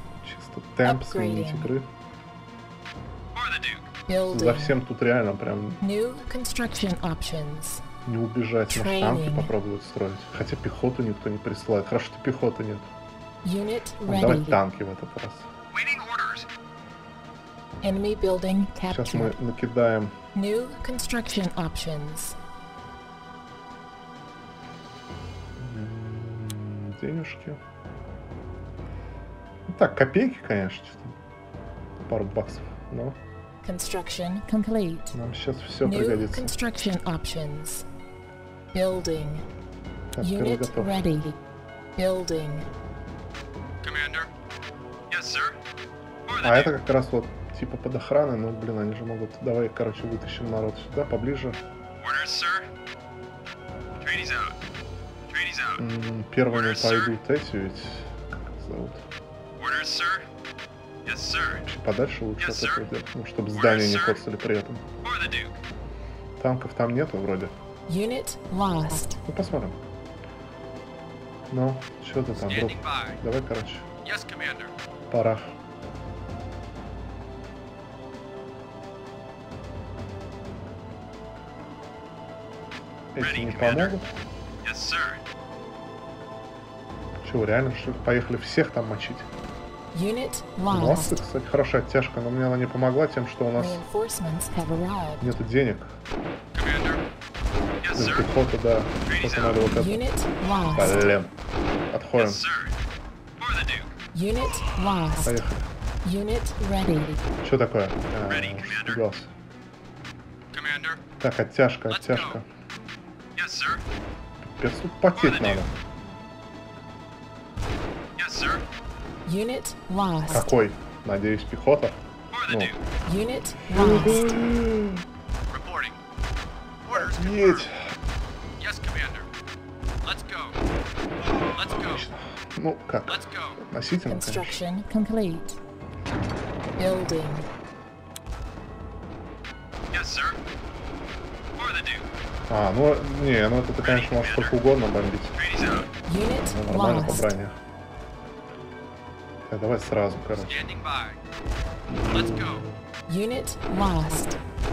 Speaker 1: Тут темп сменить игры.
Speaker 3: For the Duke.
Speaker 2: Building.
Speaker 1: За всем тут реально прям
Speaker 2: New construction options.
Speaker 1: не убежать. Может, танки
Speaker 2: Training.
Speaker 1: попробуют строить. Хотя пехоту никто не присылает. Хорошо, что пехоты нет.
Speaker 2: Unit
Speaker 1: Ну, давай
Speaker 2: ready.
Speaker 1: танки в этот раз.
Speaker 3: Waiting orders.
Speaker 2: Enemy building
Speaker 1: Сейчас мы
Speaker 2: captured.
Speaker 1: накидаем.
Speaker 2: New construction options.
Speaker 1: Денежки. Ну, так, копейки, конечно. Пару баксов. Но
Speaker 2: Construction complete.
Speaker 1: нам сейчас все
Speaker 2: New
Speaker 1: пригодится.
Speaker 2: construction options. Building.
Speaker 1: Так, первый
Speaker 2: Unit
Speaker 1: готов.
Speaker 2: ready. Building.
Speaker 3: Commander. Yes, sir. For the
Speaker 1: А
Speaker 3: Duke.
Speaker 1: это как раз вот типа под охраной, но, блин, они же могут... Давай, короче, вытащим народ сюда, поближе.
Speaker 3: Orders, sir. Trainees out. Trainees out.
Speaker 1: Первыми
Speaker 3: Orders, sir.
Speaker 1: пойдут эти ведь... Как их зовут?
Speaker 3: Orders, sir. Yes, sir.
Speaker 1: Чуть подальше лучше
Speaker 3: Yes,
Speaker 1: от
Speaker 3: sir.
Speaker 1: этого дела, ну, чтобы здания не
Speaker 3: sir.
Speaker 1: коцали при этом.
Speaker 3: For the Duke.
Speaker 1: Танков там нету вроде.
Speaker 2: Unit lost.
Speaker 1: Ну, посмотрим. Ну, что ты там, друг?
Speaker 3: Standing by.
Speaker 1: Давай, короче,
Speaker 3: Yes, Commander.
Speaker 1: пора. Эти
Speaker 3: Ready,
Speaker 1: не
Speaker 3: Commander.
Speaker 1: помогут.
Speaker 3: Yes, sir.
Speaker 1: Чего, реально, что ли? Поехали всех там мочить?
Speaker 2: Unit
Speaker 1: Молодцы,
Speaker 2: lost.
Speaker 1: кстати, хорошая оттяжка, но мне она не помогла тем, что у нас
Speaker 2: Reinforcements have arrived.
Speaker 1: нету денег.
Speaker 3: Commander. Yes,
Speaker 1: За
Speaker 3: sir.
Speaker 1: пехоту, да. Только надо вот это.
Speaker 2: Unit lost.
Speaker 1: Блин. Отходим.
Speaker 3: Yes, sir. For the Duke.
Speaker 2: Unit lost.
Speaker 1: Поехали.
Speaker 2: Unit ready.
Speaker 1: Что такое?
Speaker 3: Ready,
Speaker 1: Уж
Speaker 3: Commander.
Speaker 1: испугался.
Speaker 3: Commander.
Speaker 1: Так, оттяжка,
Speaker 3: Let's
Speaker 1: оттяжка.
Speaker 3: Yes, sir.
Speaker 1: Пипец, тут потеть надо.
Speaker 3: Yes, sir.
Speaker 2: Unit lost.
Speaker 1: Какой? Надеюсь, пехота?
Speaker 3: For the
Speaker 1: Ну.
Speaker 3: Duke.
Speaker 2: Unit lost.
Speaker 3: Reporting. Orders confirmed.
Speaker 1: Едь.
Speaker 3: Yes, Commander. Let's go. Let's go.
Speaker 1: Ну, как?
Speaker 3: Let's go.
Speaker 1: Относительно, конечно.
Speaker 2: Construction complete. Building.
Speaker 3: Yes, sir. For the Duke.
Speaker 1: А, ну, не, ну это ты, конечно, можешь сколько угодно бомбить.
Speaker 3: Trainees out.
Speaker 2: Unit
Speaker 1: Ну, нормально по
Speaker 2: lost.
Speaker 1: броне. Так, давай сразу, короче.
Speaker 3: Standing by. Let's go.
Speaker 2: Unit lost.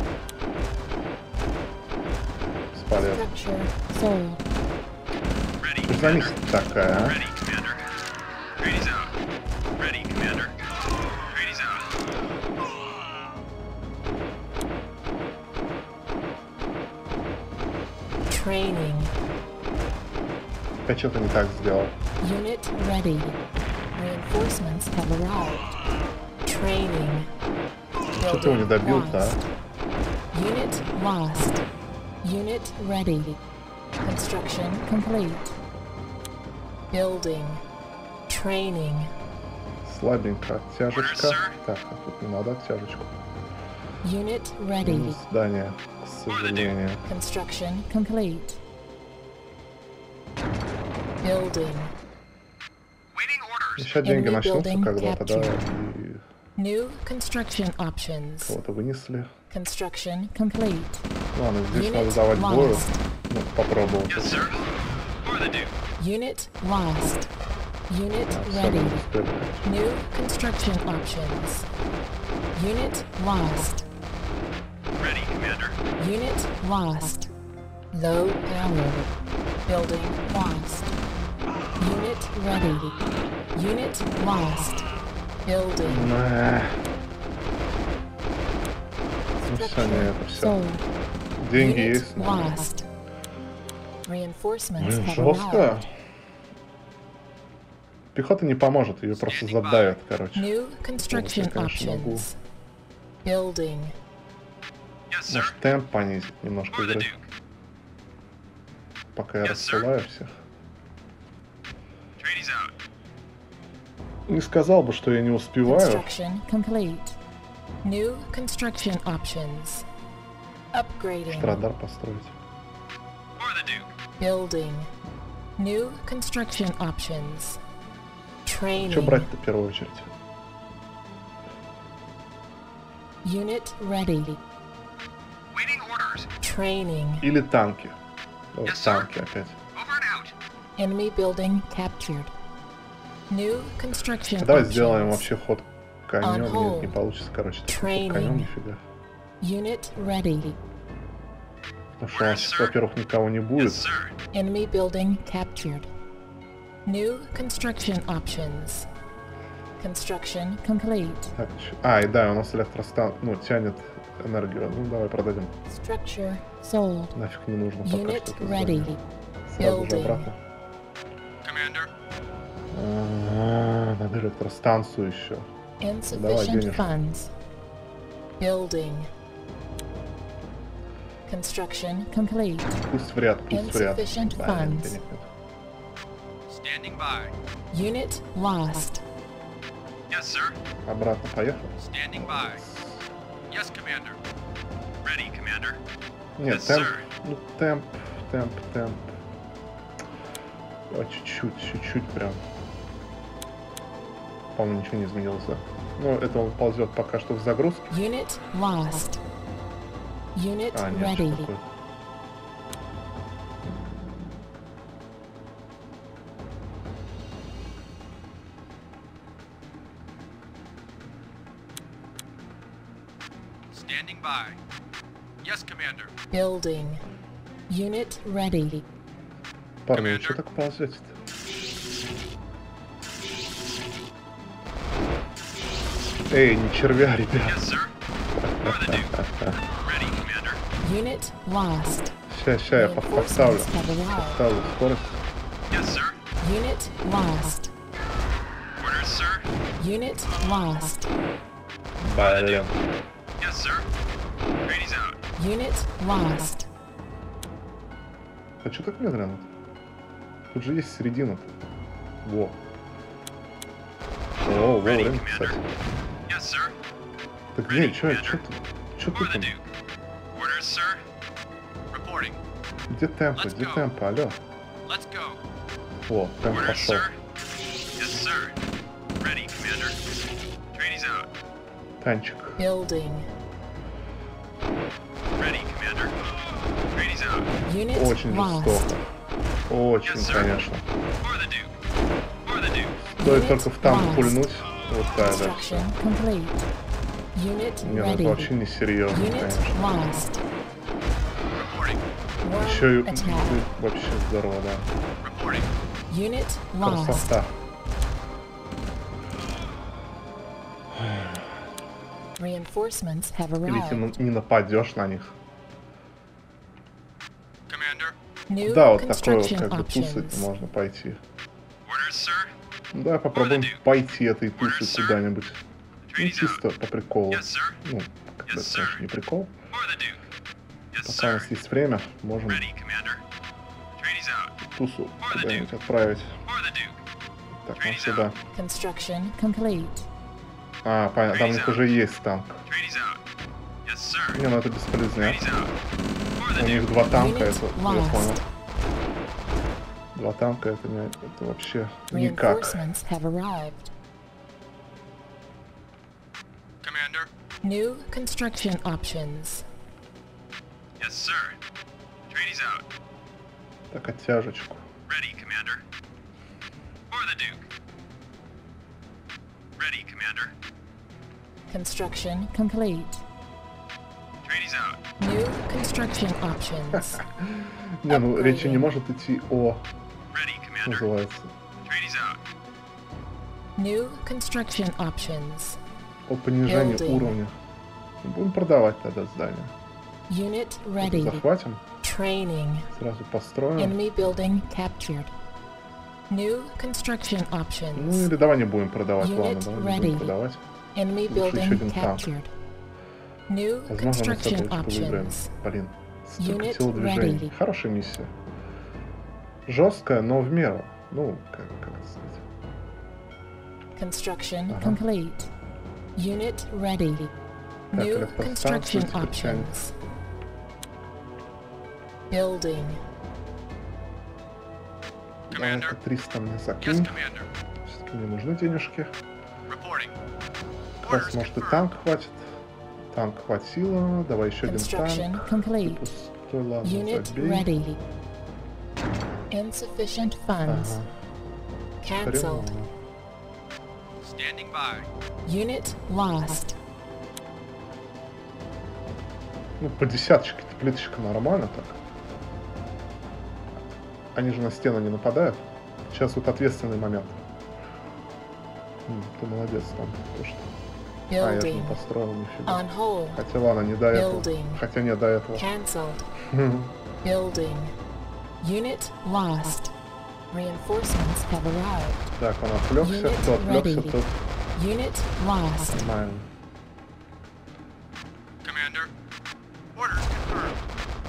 Speaker 1: Спалил.
Speaker 2: Structure sold.
Speaker 3: Ready,
Speaker 1: Ты же на них такая, а?
Speaker 3: Ready, Commander. Trainees out. Ready, Commander. Trainees out.
Speaker 2: Training.
Speaker 1: Я что-то не так сделал.
Speaker 2: Unit ready. Reinforcements have arrived. Training.
Speaker 1: Что ты его не добил-то,
Speaker 2: lost.
Speaker 1: а?
Speaker 2: Unit lost. Unit ready. Construction complete. Building. Training.
Speaker 1: Слабенько оттяжечка.
Speaker 3: Orders, sir.
Speaker 1: Так, а тут не надо оттяжечку.
Speaker 2: Unit ready.
Speaker 1: Минус здание, к сожалению.
Speaker 2: Construction complete. Building.
Speaker 3: Waiting orders.
Speaker 1: Сейчас деньги
Speaker 2: Enemy
Speaker 1: начнутся
Speaker 2: building
Speaker 1: когда-то, да,
Speaker 2: captured.
Speaker 1: и
Speaker 2: New construction options.
Speaker 1: кого-то вынесли.
Speaker 2: Construction complete.
Speaker 1: Ладно, здесь надо
Speaker 2: Unit
Speaker 1: давать бою.
Speaker 2: lost.
Speaker 1: Ну, попробовать.
Speaker 3: Yes, sir. For the Duke.
Speaker 2: Unit lost. Unit
Speaker 1: Все,
Speaker 2: ready.
Speaker 1: не успели.
Speaker 2: New construction options. Unit lost.
Speaker 3: Ready, Commander.
Speaker 2: Unit lost. Low power. Building lost. Unit ready. Unit lost. Building.
Speaker 1: Ну все, не это все.
Speaker 2: Sold.
Speaker 1: Деньги
Speaker 2: Unit
Speaker 1: есть, но...
Speaker 2: lost. Reinforcements
Speaker 1: Блин,
Speaker 2: have
Speaker 1: жестко.
Speaker 2: arrived.
Speaker 1: Пехота не поможет, ее просто задавят, короче.
Speaker 2: New construction
Speaker 1: Вот я, конечно, могу.
Speaker 2: options. Building.
Speaker 3: Yes, sir.
Speaker 1: Может, темп понизить немножко
Speaker 3: For the
Speaker 1: игры,
Speaker 3: Duke.
Speaker 1: пока я
Speaker 3: Yes, sir.
Speaker 1: рассылаю всех.
Speaker 3: Trainees out.
Speaker 1: Не сказал бы, что я не успеваю.
Speaker 2: Construction complete. New construction options. Upgrading.
Speaker 1: Радар построить.
Speaker 3: For the Duke.
Speaker 2: Building. New construction options. Training.
Speaker 1: Что брать-то в первую очередь?
Speaker 2: Unit ready.
Speaker 3: Waiting orders.
Speaker 2: Training.
Speaker 1: Или танки. Вот
Speaker 3: Yes, sir.
Speaker 1: танки опять.
Speaker 3: Over and out.
Speaker 2: Enemy building captured. New construction
Speaker 1: Давай
Speaker 2: options.
Speaker 1: сделаем вообще ход Конем
Speaker 2: On hold.
Speaker 1: нет, не получится, короче. Так,
Speaker 2: Training.
Speaker 1: конем нифига.
Speaker 2: Unit ready.
Speaker 1: Потому что у нас, во-первых, никого не
Speaker 3: Yes,
Speaker 1: будет.
Speaker 3: sir.
Speaker 2: Enemy building captured. New construction options. Construction complete.
Speaker 1: Так, и да, у нас тянет энергию. Ну, давай продадим.
Speaker 2: Structure sold.
Speaker 1: Нафиг не нужно пока
Speaker 2: Unit
Speaker 1: что это
Speaker 2: ready.
Speaker 1: здание. Сразу же
Speaker 2: Building.
Speaker 1: обратно.
Speaker 3: Commander.
Speaker 1: Надо электростанцию еще.
Speaker 2: Insufficient
Speaker 1: денежку.
Speaker 2: funds. Building. Construction complete.
Speaker 1: Пусть в ряд, пусть в ряд.
Speaker 2: Insufficient
Speaker 1: Блин,
Speaker 2: funds.
Speaker 1: денег нет.
Speaker 3: Standing by.
Speaker 2: Unit lost.
Speaker 3: Yes, sir.
Speaker 1: Обратно поехал.
Speaker 3: Standing by. Yes, Commander. Ready, Commander.
Speaker 1: Нет,
Speaker 3: Yes,
Speaker 1: темп.
Speaker 3: sir.
Speaker 1: Ну, темп. Давай чуть-чуть прям. По-моему, ничего не изменилось, да? Ну, это он ползет пока что в загрузке.
Speaker 2: Unit lost. Unit
Speaker 1: Нет,
Speaker 2: ready.
Speaker 1: что такое?
Speaker 3: Standing by. Yes, Commander.
Speaker 2: Building. Unit ready.
Speaker 1: Парни, вы
Speaker 3: Commander.
Speaker 1: что так ползете-то? Эй, не червя, ребят.
Speaker 3: Yes, sir. For the Duke. Ready, Commander.
Speaker 2: Unit lost.
Speaker 1: Сейчас я поставлю.
Speaker 2: Reinforcements have arrived.
Speaker 1: Поставлю скорость.
Speaker 3: Yes, sir.
Speaker 2: Unit lost.
Speaker 3: Orders, sir.
Speaker 2: Unit lost.
Speaker 1: Блин.
Speaker 3: Yes, sir. Trainees out.
Speaker 2: Unit lost.
Speaker 1: А что так медленно? Тут же есть середина-то. Во. О,
Speaker 3: Ready,
Speaker 1: вовремя,
Speaker 3: Commander.
Speaker 1: кстати.
Speaker 3: Yes, sir.
Speaker 1: Так не, что ты
Speaker 3: For the
Speaker 1: там?
Speaker 3: Duke. Orders, sir. Reporting.
Speaker 1: Где темпы,
Speaker 3: Let's
Speaker 1: где
Speaker 3: go.
Speaker 1: темпы, алло?
Speaker 3: Let's go.
Speaker 1: О, темп
Speaker 3: Orders,
Speaker 1: пошел.
Speaker 3: sir. Yes, sir. Ready, Commander. Trainees out.
Speaker 1: Танчик.
Speaker 2: Building.
Speaker 3: Ready, Commander. Trainees out.
Speaker 2: Unit
Speaker 1: Очень
Speaker 2: lost.
Speaker 1: жестоко. Очень,
Speaker 3: Yes, sir.
Speaker 1: конечно.
Speaker 3: For the Duke. For the Duke.
Speaker 1: Стоит
Speaker 2: Unit
Speaker 1: только в танк
Speaker 2: lost.
Speaker 1: пульнуть. Вот так, да.
Speaker 2: Construction complete. Unit
Speaker 1: Не, ну это вообще
Speaker 2: ready.
Speaker 1: не серьезно,
Speaker 2: Unit
Speaker 1: конечно.
Speaker 2: lost.
Speaker 3: Reporting.
Speaker 1: Еще и
Speaker 2: World attack.
Speaker 1: вообще здорово, да.
Speaker 3: Reporting.
Speaker 2: Unit lost.
Speaker 1: Красота.
Speaker 2: Reinforcements have
Speaker 1: Или ты
Speaker 2: arrived.
Speaker 1: не нападешь на них.
Speaker 3: Commander.
Speaker 2: New
Speaker 1: Да, вот такое вот
Speaker 2: construction
Speaker 1: как бы тусать
Speaker 2: options.
Speaker 1: можно пойти.
Speaker 3: Orders, sir.
Speaker 1: Ну, давай попробуем
Speaker 3: Duke.
Speaker 1: пойти этой тусой
Speaker 3: Orders, sir.
Speaker 1: куда-нибудь. Ну,
Speaker 3: Trainees
Speaker 1: чисто
Speaker 3: out.
Speaker 1: по приколу.
Speaker 3: Yes, sir.
Speaker 1: Ну, как бы
Speaker 3: Yes,
Speaker 1: это,
Speaker 3: sir.
Speaker 1: конечно, не прикол.
Speaker 3: For the Duke. Yes,
Speaker 1: Пока у
Speaker 3: sir.
Speaker 1: нас есть время, можем
Speaker 3: Ready, Commander. Trainees out.
Speaker 1: тусу
Speaker 3: the
Speaker 1: куда-нибудь
Speaker 3: Duke.
Speaker 1: отправить.
Speaker 3: For the Duke.
Speaker 1: Так, ну
Speaker 3: Trainees
Speaker 1: сюда.
Speaker 2: Construction complete.
Speaker 1: А, понятно, там у них уже есть танк.
Speaker 3: Trainees out. Yes, sir.
Speaker 1: Не, ну это бесполезняк.
Speaker 3: Trainees out. For the
Speaker 1: У них
Speaker 3: Duke.
Speaker 1: два танка,
Speaker 2: Unit
Speaker 1: это я
Speaker 2: lost.
Speaker 1: понял. Два танка, это вообще никак.
Speaker 2: Reinforcements have arrived.
Speaker 3: Commander.
Speaker 2: New construction options.
Speaker 3: Yes, sir. Trainees out.
Speaker 1: Так, оттяжечку.
Speaker 3: Ready, Commander. For the Duke. Ready, Commander.
Speaker 2: Construction complete.
Speaker 3: Trainees out.
Speaker 2: New construction options.
Speaker 1: Не, ну речи не
Speaker 2: Upgrading.
Speaker 1: может идти о,
Speaker 3: Ready, Commander.
Speaker 1: называется,
Speaker 3: Trainees out.
Speaker 2: New construction options.
Speaker 1: о понижении
Speaker 2: Building.
Speaker 1: уровня. Будем продавать тогда здание.
Speaker 2: Unit ready.
Speaker 1: Захватим,
Speaker 2: Training.
Speaker 1: сразу построим.
Speaker 2: Enemy building captured. New construction
Speaker 1: Ну
Speaker 2: options.
Speaker 1: или давай не будем продавать,
Speaker 2: Unit
Speaker 1: ладно, давай не
Speaker 2: ready.
Speaker 1: будем продавать.
Speaker 2: Enemy
Speaker 1: Лучше еще
Speaker 2: building
Speaker 1: один танк.
Speaker 2: captured. New
Speaker 1: Возможно, мы с
Speaker 2: construction
Speaker 1: этого выиграем.
Speaker 2: options.
Speaker 1: Блин, столько
Speaker 2: Unit
Speaker 1: телодвижений.
Speaker 2: ready.
Speaker 1: Хорошая миссия. Жесткая, но в меру. Ну, как это сказать.
Speaker 2: Construction
Speaker 1: Ага.
Speaker 2: complete. Unit ready.
Speaker 1: Так,
Speaker 2: New
Speaker 1: электростанцию
Speaker 2: construction
Speaker 1: теперь тянет.
Speaker 2: options. Building.
Speaker 1: Давай-ка
Speaker 3: Commander.
Speaker 1: 300 мне
Speaker 3: Yes,
Speaker 1: закинь.
Speaker 3: Commander.
Speaker 1: Все-таки мне нужны денежки.
Speaker 3: Reporting.
Speaker 1: Как раз,
Speaker 3: Orders
Speaker 1: может, и
Speaker 3: confirmed.
Speaker 1: танк хватит. Танк хватило. Давай еще один
Speaker 2: Construction
Speaker 1: танк.
Speaker 2: complete.
Speaker 1: Ты пустой, ладно,
Speaker 2: Unit
Speaker 1: забей.
Speaker 2: ready. Insufficient funds.
Speaker 1: Ага.
Speaker 2: Cancelled.
Speaker 1: Хреново.
Speaker 3: Standing by.
Speaker 2: Unit lost.
Speaker 1: Ну, по десяточке-то плиточка нормально так. Они же на стену не нападают. Сейчас вот ответственный момент. Ты молодец там. То, что... А, я же не
Speaker 2: Building.
Speaker 1: построил нифига.
Speaker 2: On hold.
Speaker 1: Хотя ладно, не до этого.
Speaker 2: Building.
Speaker 1: Хотя не до этого.
Speaker 2: Cancelled. Building. Unit lost. Reinforcements have arrived.
Speaker 1: Так, он отвлекся,
Speaker 2: Unit
Speaker 1: кто отвлекся,
Speaker 2: ready.
Speaker 1: тот
Speaker 2: Unit lost.
Speaker 1: нормально.
Speaker 3: Commander. Orders confirmed.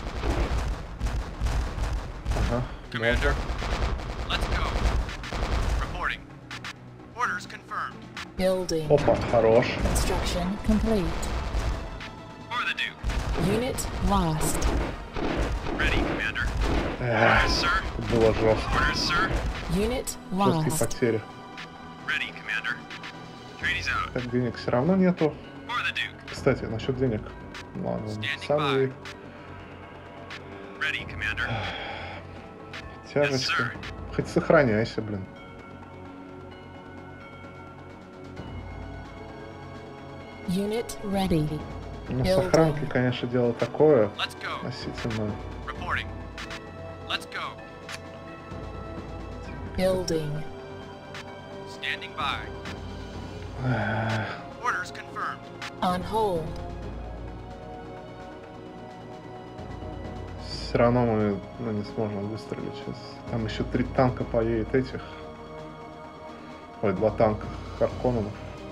Speaker 1: Ага.
Speaker 3: Commander. Let's go. Reporting. Orders confirmed.
Speaker 2: Building.
Speaker 1: Опа, хорош.
Speaker 2: Construction complete.
Speaker 3: For the Duke.
Speaker 2: Unit lost.
Speaker 3: Ready, Commander.
Speaker 1: Эх,
Speaker 3: Orders, sir.
Speaker 1: тут было жестко.
Speaker 3: Orders, sir.
Speaker 2: Unit
Speaker 1: Жесткие
Speaker 2: lost.
Speaker 1: потери.
Speaker 3: Ready, Commander. Trainees out.
Speaker 1: Так, денег все равно нету.
Speaker 3: For the Duke.
Speaker 1: Кстати, насчет денег. Ладно,
Speaker 3: Standing
Speaker 1: сам
Speaker 3: by.
Speaker 1: вид.
Speaker 3: Ready, Commander.
Speaker 1: Тяжечка.
Speaker 3: sir.
Speaker 1: Хоть сохраняйся, блин.
Speaker 2: Unit ready.
Speaker 1: Ну,
Speaker 2: Building.
Speaker 1: сохранки, конечно, дело такое.
Speaker 3: Let's go.
Speaker 1: Относительно.
Speaker 3: Reporting. Let's go.
Speaker 2: Building.
Speaker 3: Standing by.
Speaker 1: Эх,
Speaker 3: Orders confirmed.
Speaker 2: On hold.
Speaker 1: все равно мы не сможем выстрелить сейчас. Там еще 3 танка поедет этих. Ой, 2 танка Харконненов.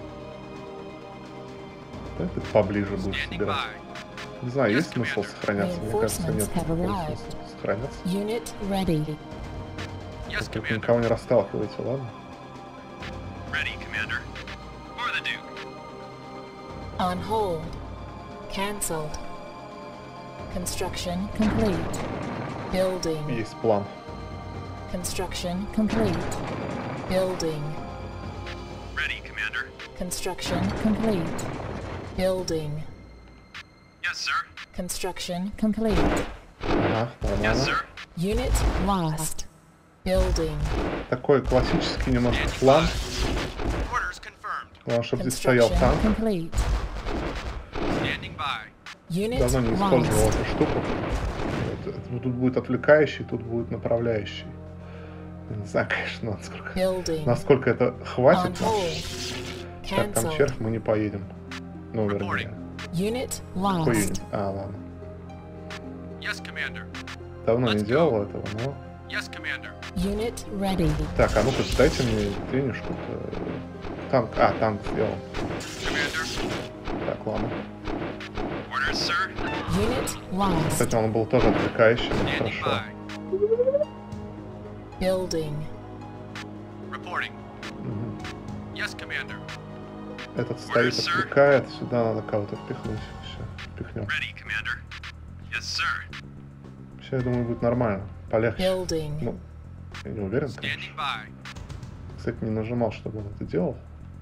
Speaker 1: Да, ты поближе будешь
Speaker 3: Standing
Speaker 1: собирать.
Speaker 3: by.
Speaker 1: Не знаю,
Speaker 3: Yes,
Speaker 1: есть смысл
Speaker 3: Commander.
Speaker 1: сохраняться? Мне кажется, нет.
Speaker 2: Reinforcements have
Speaker 1: Какой
Speaker 2: arrived.
Speaker 1: смысл сохраняться?
Speaker 2: Unit ready.
Speaker 3: Yes,
Speaker 1: Только
Speaker 3: Commander.
Speaker 1: никого не расталкивайте, ладно?
Speaker 3: Ready, Commander. For the Duke.
Speaker 2: On hold. Cancelled. Construction complete. Building.
Speaker 1: Есть план.
Speaker 2: Construction complete. Building.
Speaker 3: Ready, Commander.
Speaker 2: Construction complete. Building.
Speaker 3: Yes, sir.
Speaker 2: Construction complete.
Speaker 1: Ага,
Speaker 3: Yes,
Speaker 1: нормально.
Speaker 3: sir.
Speaker 2: Unit lost. Building.
Speaker 1: Такой классический немножко
Speaker 3: Standing
Speaker 1: план.
Speaker 3: by. Orders confirmed.
Speaker 1: Главное, чтобы здесь стоял
Speaker 2: Construction
Speaker 1: танк.
Speaker 2: complete.
Speaker 3: Standing by.
Speaker 2: Unit
Speaker 1: Давно не использовал
Speaker 2: lost.
Speaker 1: эту штуку. Вот тут будет отвлекающий, тут будет направляющий. Я не знаю, конечно,
Speaker 2: Building.
Speaker 1: насколько это
Speaker 2: On
Speaker 1: хватит.
Speaker 2: hold.
Speaker 1: Так, там
Speaker 2: Cancelled.
Speaker 1: червь мы не поедем. Ну, вернее.
Speaker 2: Unit
Speaker 1: Поедем.
Speaker 2: lost.
Speaker 1: А, ладно.
Speaker 3: Yes, Commander.
Speaker 1: Давно не
Speaker 3: Let's go.
Speaker 1: делал этого, но...
Speaker 3: Yes, Commander.
Speaker 2: Unit ready.
Speaker 1: Так, а ну-ка, дайте мне денежку. Танк. А, танк сделал.
Speaker 3: Commander.
Speaker 1: Так, ладно.
Speaker 3: Orders, sir.
Speaker 2: Unit lost.
Speaker 1: Кстати, он был тоже отвлекающий, но
Speaker 3: Standing
Speaker 1: хорошо.
Speaker 3: by.
Speaker 2: Building.
Speaker 3: Reporting.
Speaker 1: Мгм.
Speaker 3: Yes, Commander.
Speaker 1: Этот стоит,
Speaker 3: Orders, sir.
Speaker 1: отвлекает. Сюда надо кого-то впихнуть. Все, впихнем.
Speaker 3: Ready, Commander. Yes, sir.
Speaker 1: Сейчас, я думаю, будет нормально. Полегче.
Speaker 2: Building.
Speaker 1: Ну, я не уверен, конечно.
Speaker 3: Standing by.
Speaker 1: Кстати, не нажимал, чтобы он это делал.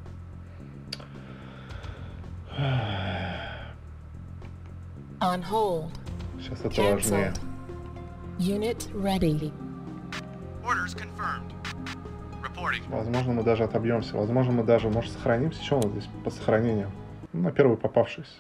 Speaker 2: On hold.
Speaker 1: Сейчас это важнее.
Speaker 2: Cancelled. Unit ready.
Speaker 3: Orders confirmed. Reporting.
Speaker 1: Возможно, мы даже отобьемся. Возможно, мы даже, может, сохранимся. Что у нас здесь по сохранению? Ну, на первый попавшийся.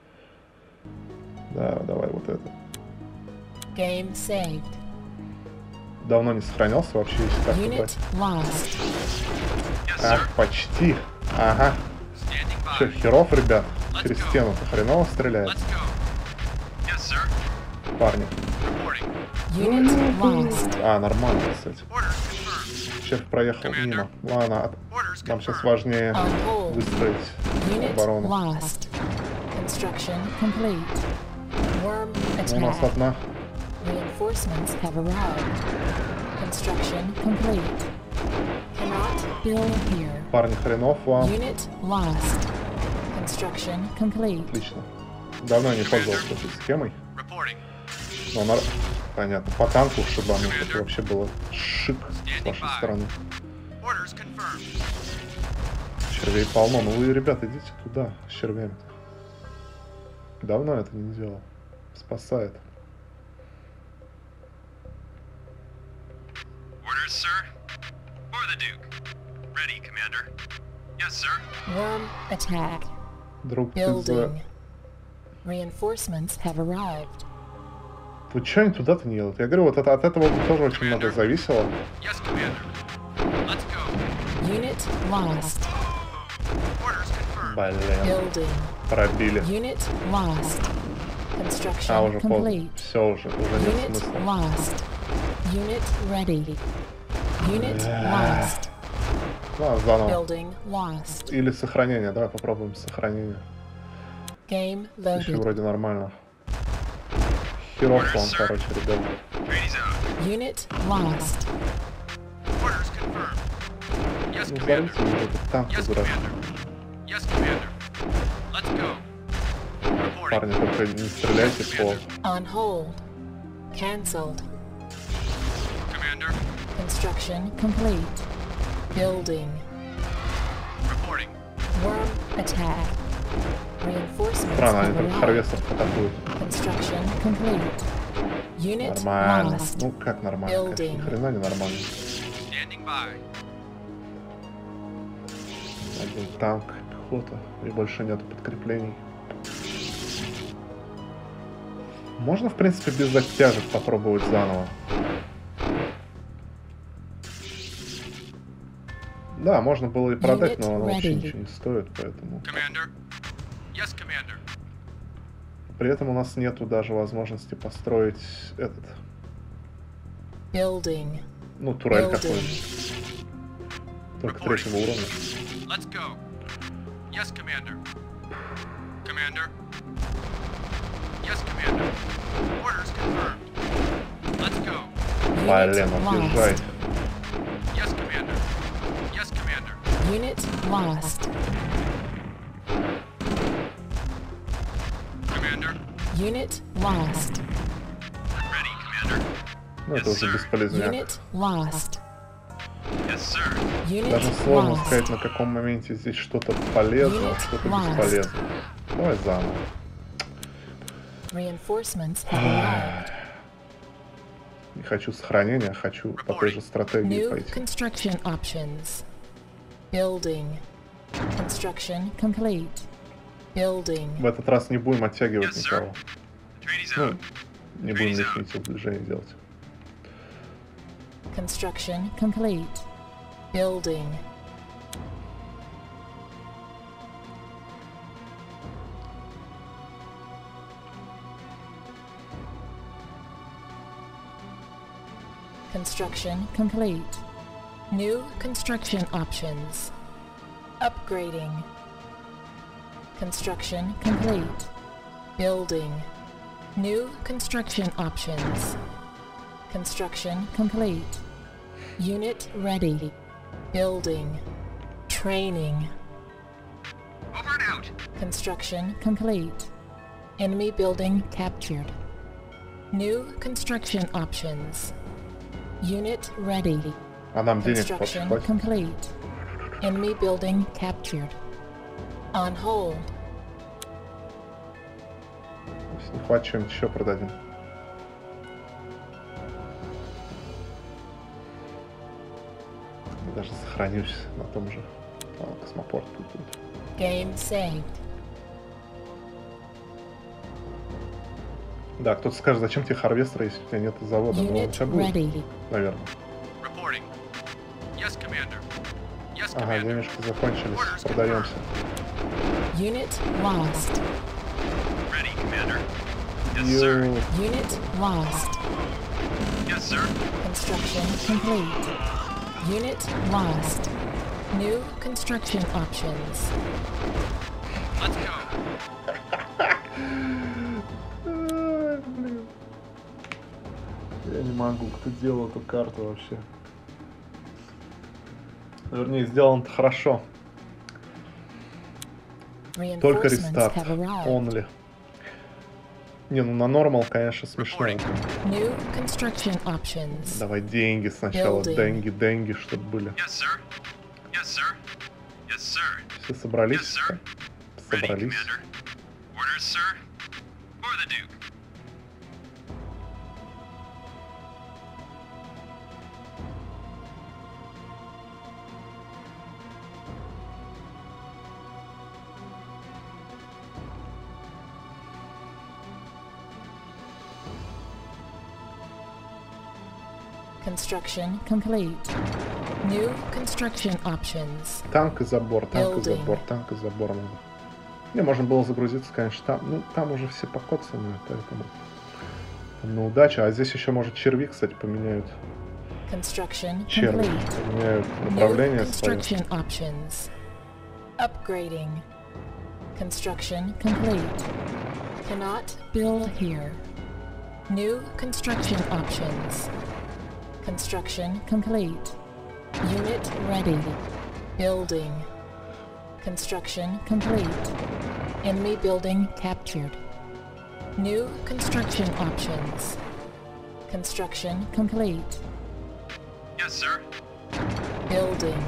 Speaker 1: Да, давай вот это.
Speaker 2: Game saved.
Speaker 1: Давно не сохранялся вообще, если так
Speaker 2: Unit
Speaker 1: брать.
Speaker 2: lost.
Speaker 3: Yes, sir.
Speaker 1: Ах, почти. Ага.
Speaker 3: Standing
Speaker 1: Че,
Speaker 3: by.
Speaker 1: херов, ребят?
Speaker 3: Let's
Speaker 1: Через
Speaker 3: go.
Speaker 1: стену-то хреново стреляет,
Speaker 3: Let's go. Yes, sir.
Speaker 1: парни.
Speaker 3: Reporting.
Speaker 2: Unit lost.
Speaker 1: А, нормально, кстати.
Speaker 3: Orders confirmed.
Speaker 1: Шеф проехал
Speaker 3: Commander.
Speaker 1: мимо. Ладно,
Speaker 3: Orders
Speaker 1: нам сейчас
Speaker 3: confirmed.
Speaker 1: важнее
Speaker 2: On hold.
Speaker 1: выстроить
Speaker 2: Unit
Speaker 1: оборону.
Speaker 2: lost. Construction complete. Worm
Speaker 1: Ну, у нас
Speaker 2: attack.
Speaker 1: одна.
Speaker 2: Reinforcements have arrived. Construction complete. Cannot build here.
Speaker 1: Парни, хренов вам.
Speaker 2: Unit lost. Construction complete.
Speaker 1: Отлично. Давно я не пользовался этой схемой.
Speaker 3: Reporting.
Speaker 1: Но она... Понятно. По танку шибануть. Это вообще было шик с вашей стороны.
Speaker 3: Orders confirmed.
Speaker 1: Червей полно. Ну вы, ребята, идите туда с червями. Давно это не делал. Спасает.
Speaker 3: Orders, sir. For the Duke. Ready, Commander. Yes, sir.
Speaker 2: Worm attack.
Speaker 1: Друг, ты
Speaker 2: Building. Reinforcements have arrived.
Speaker 1: Вот что они туда-то не едут? Я говорю, вот это, от этого тоже очень много зависело.
Speaker 3: Yes, Commander. Let's go.
Speaker 2: Unit lost.
Speaker 3: Orders confirmed.
Speaker 1: Блин,
Speaker 2: Building.
Speaker 1: пробили.
Speaker 2: Unit lost.
Speaker 1: А,
Speaker 2: Construction
Speaker 1: уже поздно.
Speaker 2: complete.
Speaker 1: Все уже нет
Speaker 2: Unit
Speaker 1: смысла.
Speaker 2: lost. Unit ready. Unit lost.
Speaker 1: Ладно, заново.
Speaker 2: Building lost.
Speaker 1: Или сохранение. Давай попробуем сохранение.
Speaker 2: Game
Speaker 1: Еще
Speaker 2: loaded.
Speaker 1: вроде нормально. Херовка он, короче, ребят.
Speaker 3: Trainees out.
Speaker 2: Unit lost.
Speaker 3: Orders confirmed. Yes,
Speaker 1: Ну,
Speaker 3: Commander.
Speaker 1: взорвите уже этот танк,
Speaker 3: Yes,
Speaker 1: дурак.
Speaker 3: Commander. Yes, Commander. Let's go. Reporting.
Speaker 1: Парни, только не стреляйте по...
Speaker 2: On hold. Cancelled.
Speaker 3: Commander.
Speaker 2: Construction complete. Building.
Speaker 3: Reporting.
Speaker 2: Worm attack. Reinforcements
Speaker 1: Странно, они
Speaker 2: have
Speaker 1: только
Speaker 2: arrived.
Speaker 1: харвестеров атакуют.
Speaker 2: Construction complete. Unit
Speaker 1: Нормально.
Speaker 2: lost.
Speaker 1: Ну, как нормально, конечно.
Speaker 2: Building.
Speaker 1: Ни хрена не нормально.
Speaker 3: Standing by.
Speaker 1: Один танк, пехота, и больше нету подкреплений. Можно, в принципе, без оттяжек попробовать заново. Да, можно было и продать, но оно вообще
Speaker 2: ready.
Speaker 1: ничего не стоит, поэтому...
Speaker 3: Commander. Yes, Commander.
Speaker 1: При этом у нас нету даже возможности построить этот...
Speaker 2: Building.
Speaker 1: Ну, турель
Speaker 2: Building.
Speaker 1: какой-нибудь. Только третьего уровня.
Speaker 3: Let's go. Yes, Commander. Commander. Yes, Commander. Orders confirmed. Let's go.
Speaker 1: Блин,
Speaker 2: Unit
Speaker 1: отъезжай.
Speaker 2: lost.
Speaker 3: Yes, Commander. Yes, Commander.
Speaker 2: Unit lost.
Speaker 3: Commander.
Speaker 2: Unit lost.
Speaker 3: Ready, Commander.
Speaker 1: Ну, это
Speaker 3: Yes,
Speaker 1: уже
Speaker 3: sir.
Speaker 1: бесполезняк.
Speaker 2: Unit lost.
Speaker 3: Yes, sir.
Speaker 2: Unit
Speaker 1: Даже сложно
Speaker 2: lost.
Speaker 1: сказать, на каком моменте здесь что-то полезно, а
Speaker 2: Unit
Speaker 1: что-то
Speaker 2: lost.
Speaker 1: бесполезно. Давай заново.
Speaker 2: Reinforcements have arrived.
Speaker 1: Не хочу сохранения, а хочу по той же стратегии
Speaker 2: New
Speaker 1: пойти.
Speaker 2: construction options. Building. Construction complete. Building.
Speaker 1: В этот раз не будем оттягивать
Speaker 3: Yes, sir.
Speaker 1: никого.
Speaker 3: Trainees
Speaker 1: Ну,
Speaker 3: out.
Speaker 1: не будем лишних телодвижений делать.
Speaker 2: Construction complete. Building. Construction complete. New construction options. Upgrading. Construction complete. Building. New construction options. Construction complete. Unit ready. Building. Training.
Speaker 3: Over and out.
Speaker 2: Construction complete. Enemy building captured. New construction options. Unit ready.
Speaker 1: А нам денег вообще
Speaker 2: Construction
Speaker 1: хватит?
Speaker 2: complete. Enemy building captured. On hold.
Speaker 1: Если не хватит, что-нибудь еще продадим. Я даже сохранюсь на том же. Ладно, космопорт тут будет.
Speaker 2: Game saved.
Speaker 1: Да, кто-то скажет, зачем тебе харвестеры, если у тебя нет завода? Ну, он у
Speaker 2: Unit
Speaker 1: тебя будет,
Speaker 2: ready.
Speaker 1: наверное.
Speaker 3: Reporting. Yes, Commander. Yes,
Speaker 1: Ага,
Speaker 3: Commander.
Speaker 1: денежки закончились, продаемся.
Speaker 2: Unit lost.
Speaker 3: Ready, Commander. Yes, sir.
Speaker 2: Unit lost.
Speaker 3: Yes, sir.
Speaker 2: Construction complete. Unit lost. New construction options.
Speaker 3: Let's go.
Speaker 1: Ай, блин. Я не могу, кто делал эту карту вообще. Вернее, сделан-то хорошо. Только
Speaker 2: Reinforcements
Speaker 1: рестарт.
Speaker 2: have arrived.
Speaker 1: Only. Не, ну на нормал, конечно, смешно.
Speaker 2: New construction options.
Speaker 1: Давай деньги сначала,
Speaker 2: Building.
Speaker 1: деньги, чтобы были.
Speaker 3: Yes, sir. Yes, sir. Yes, sir.
Speaker 1: Все собрались?
Speaker 3: Yes, sir. Ready,
Speaker 1: Собрались.
Speaker 3: Commander. Orders, sir. For the Duke.
Speaker 2: Construction complete. New construction options.
Speaker 1: Танк и забор, танк и
Speaker 2: Building.
Speaker 1: забор, танк и забор надо. Не, можно было загрузиться, конечно, там. Ну, там уже все покоцаны, поэтому... На удачу. А здесь еще, может, черви, кстати, поменяют.
Speaker 2: Construction
Speaker 1: Черви
Speaker 2: complete.
Speaker 1: поменяют
Speaker 2: New
Speaker 1: направление свое.
Speaker 2: construction options. Upgrading. Construction complete. Cannot build here. New construction options. Construction complete. Unit ready. Building. Construction complete. Enemy building captured. New construction options. Construction complete.
Speaker 3: Yes, sir.
Speaker 2: Building.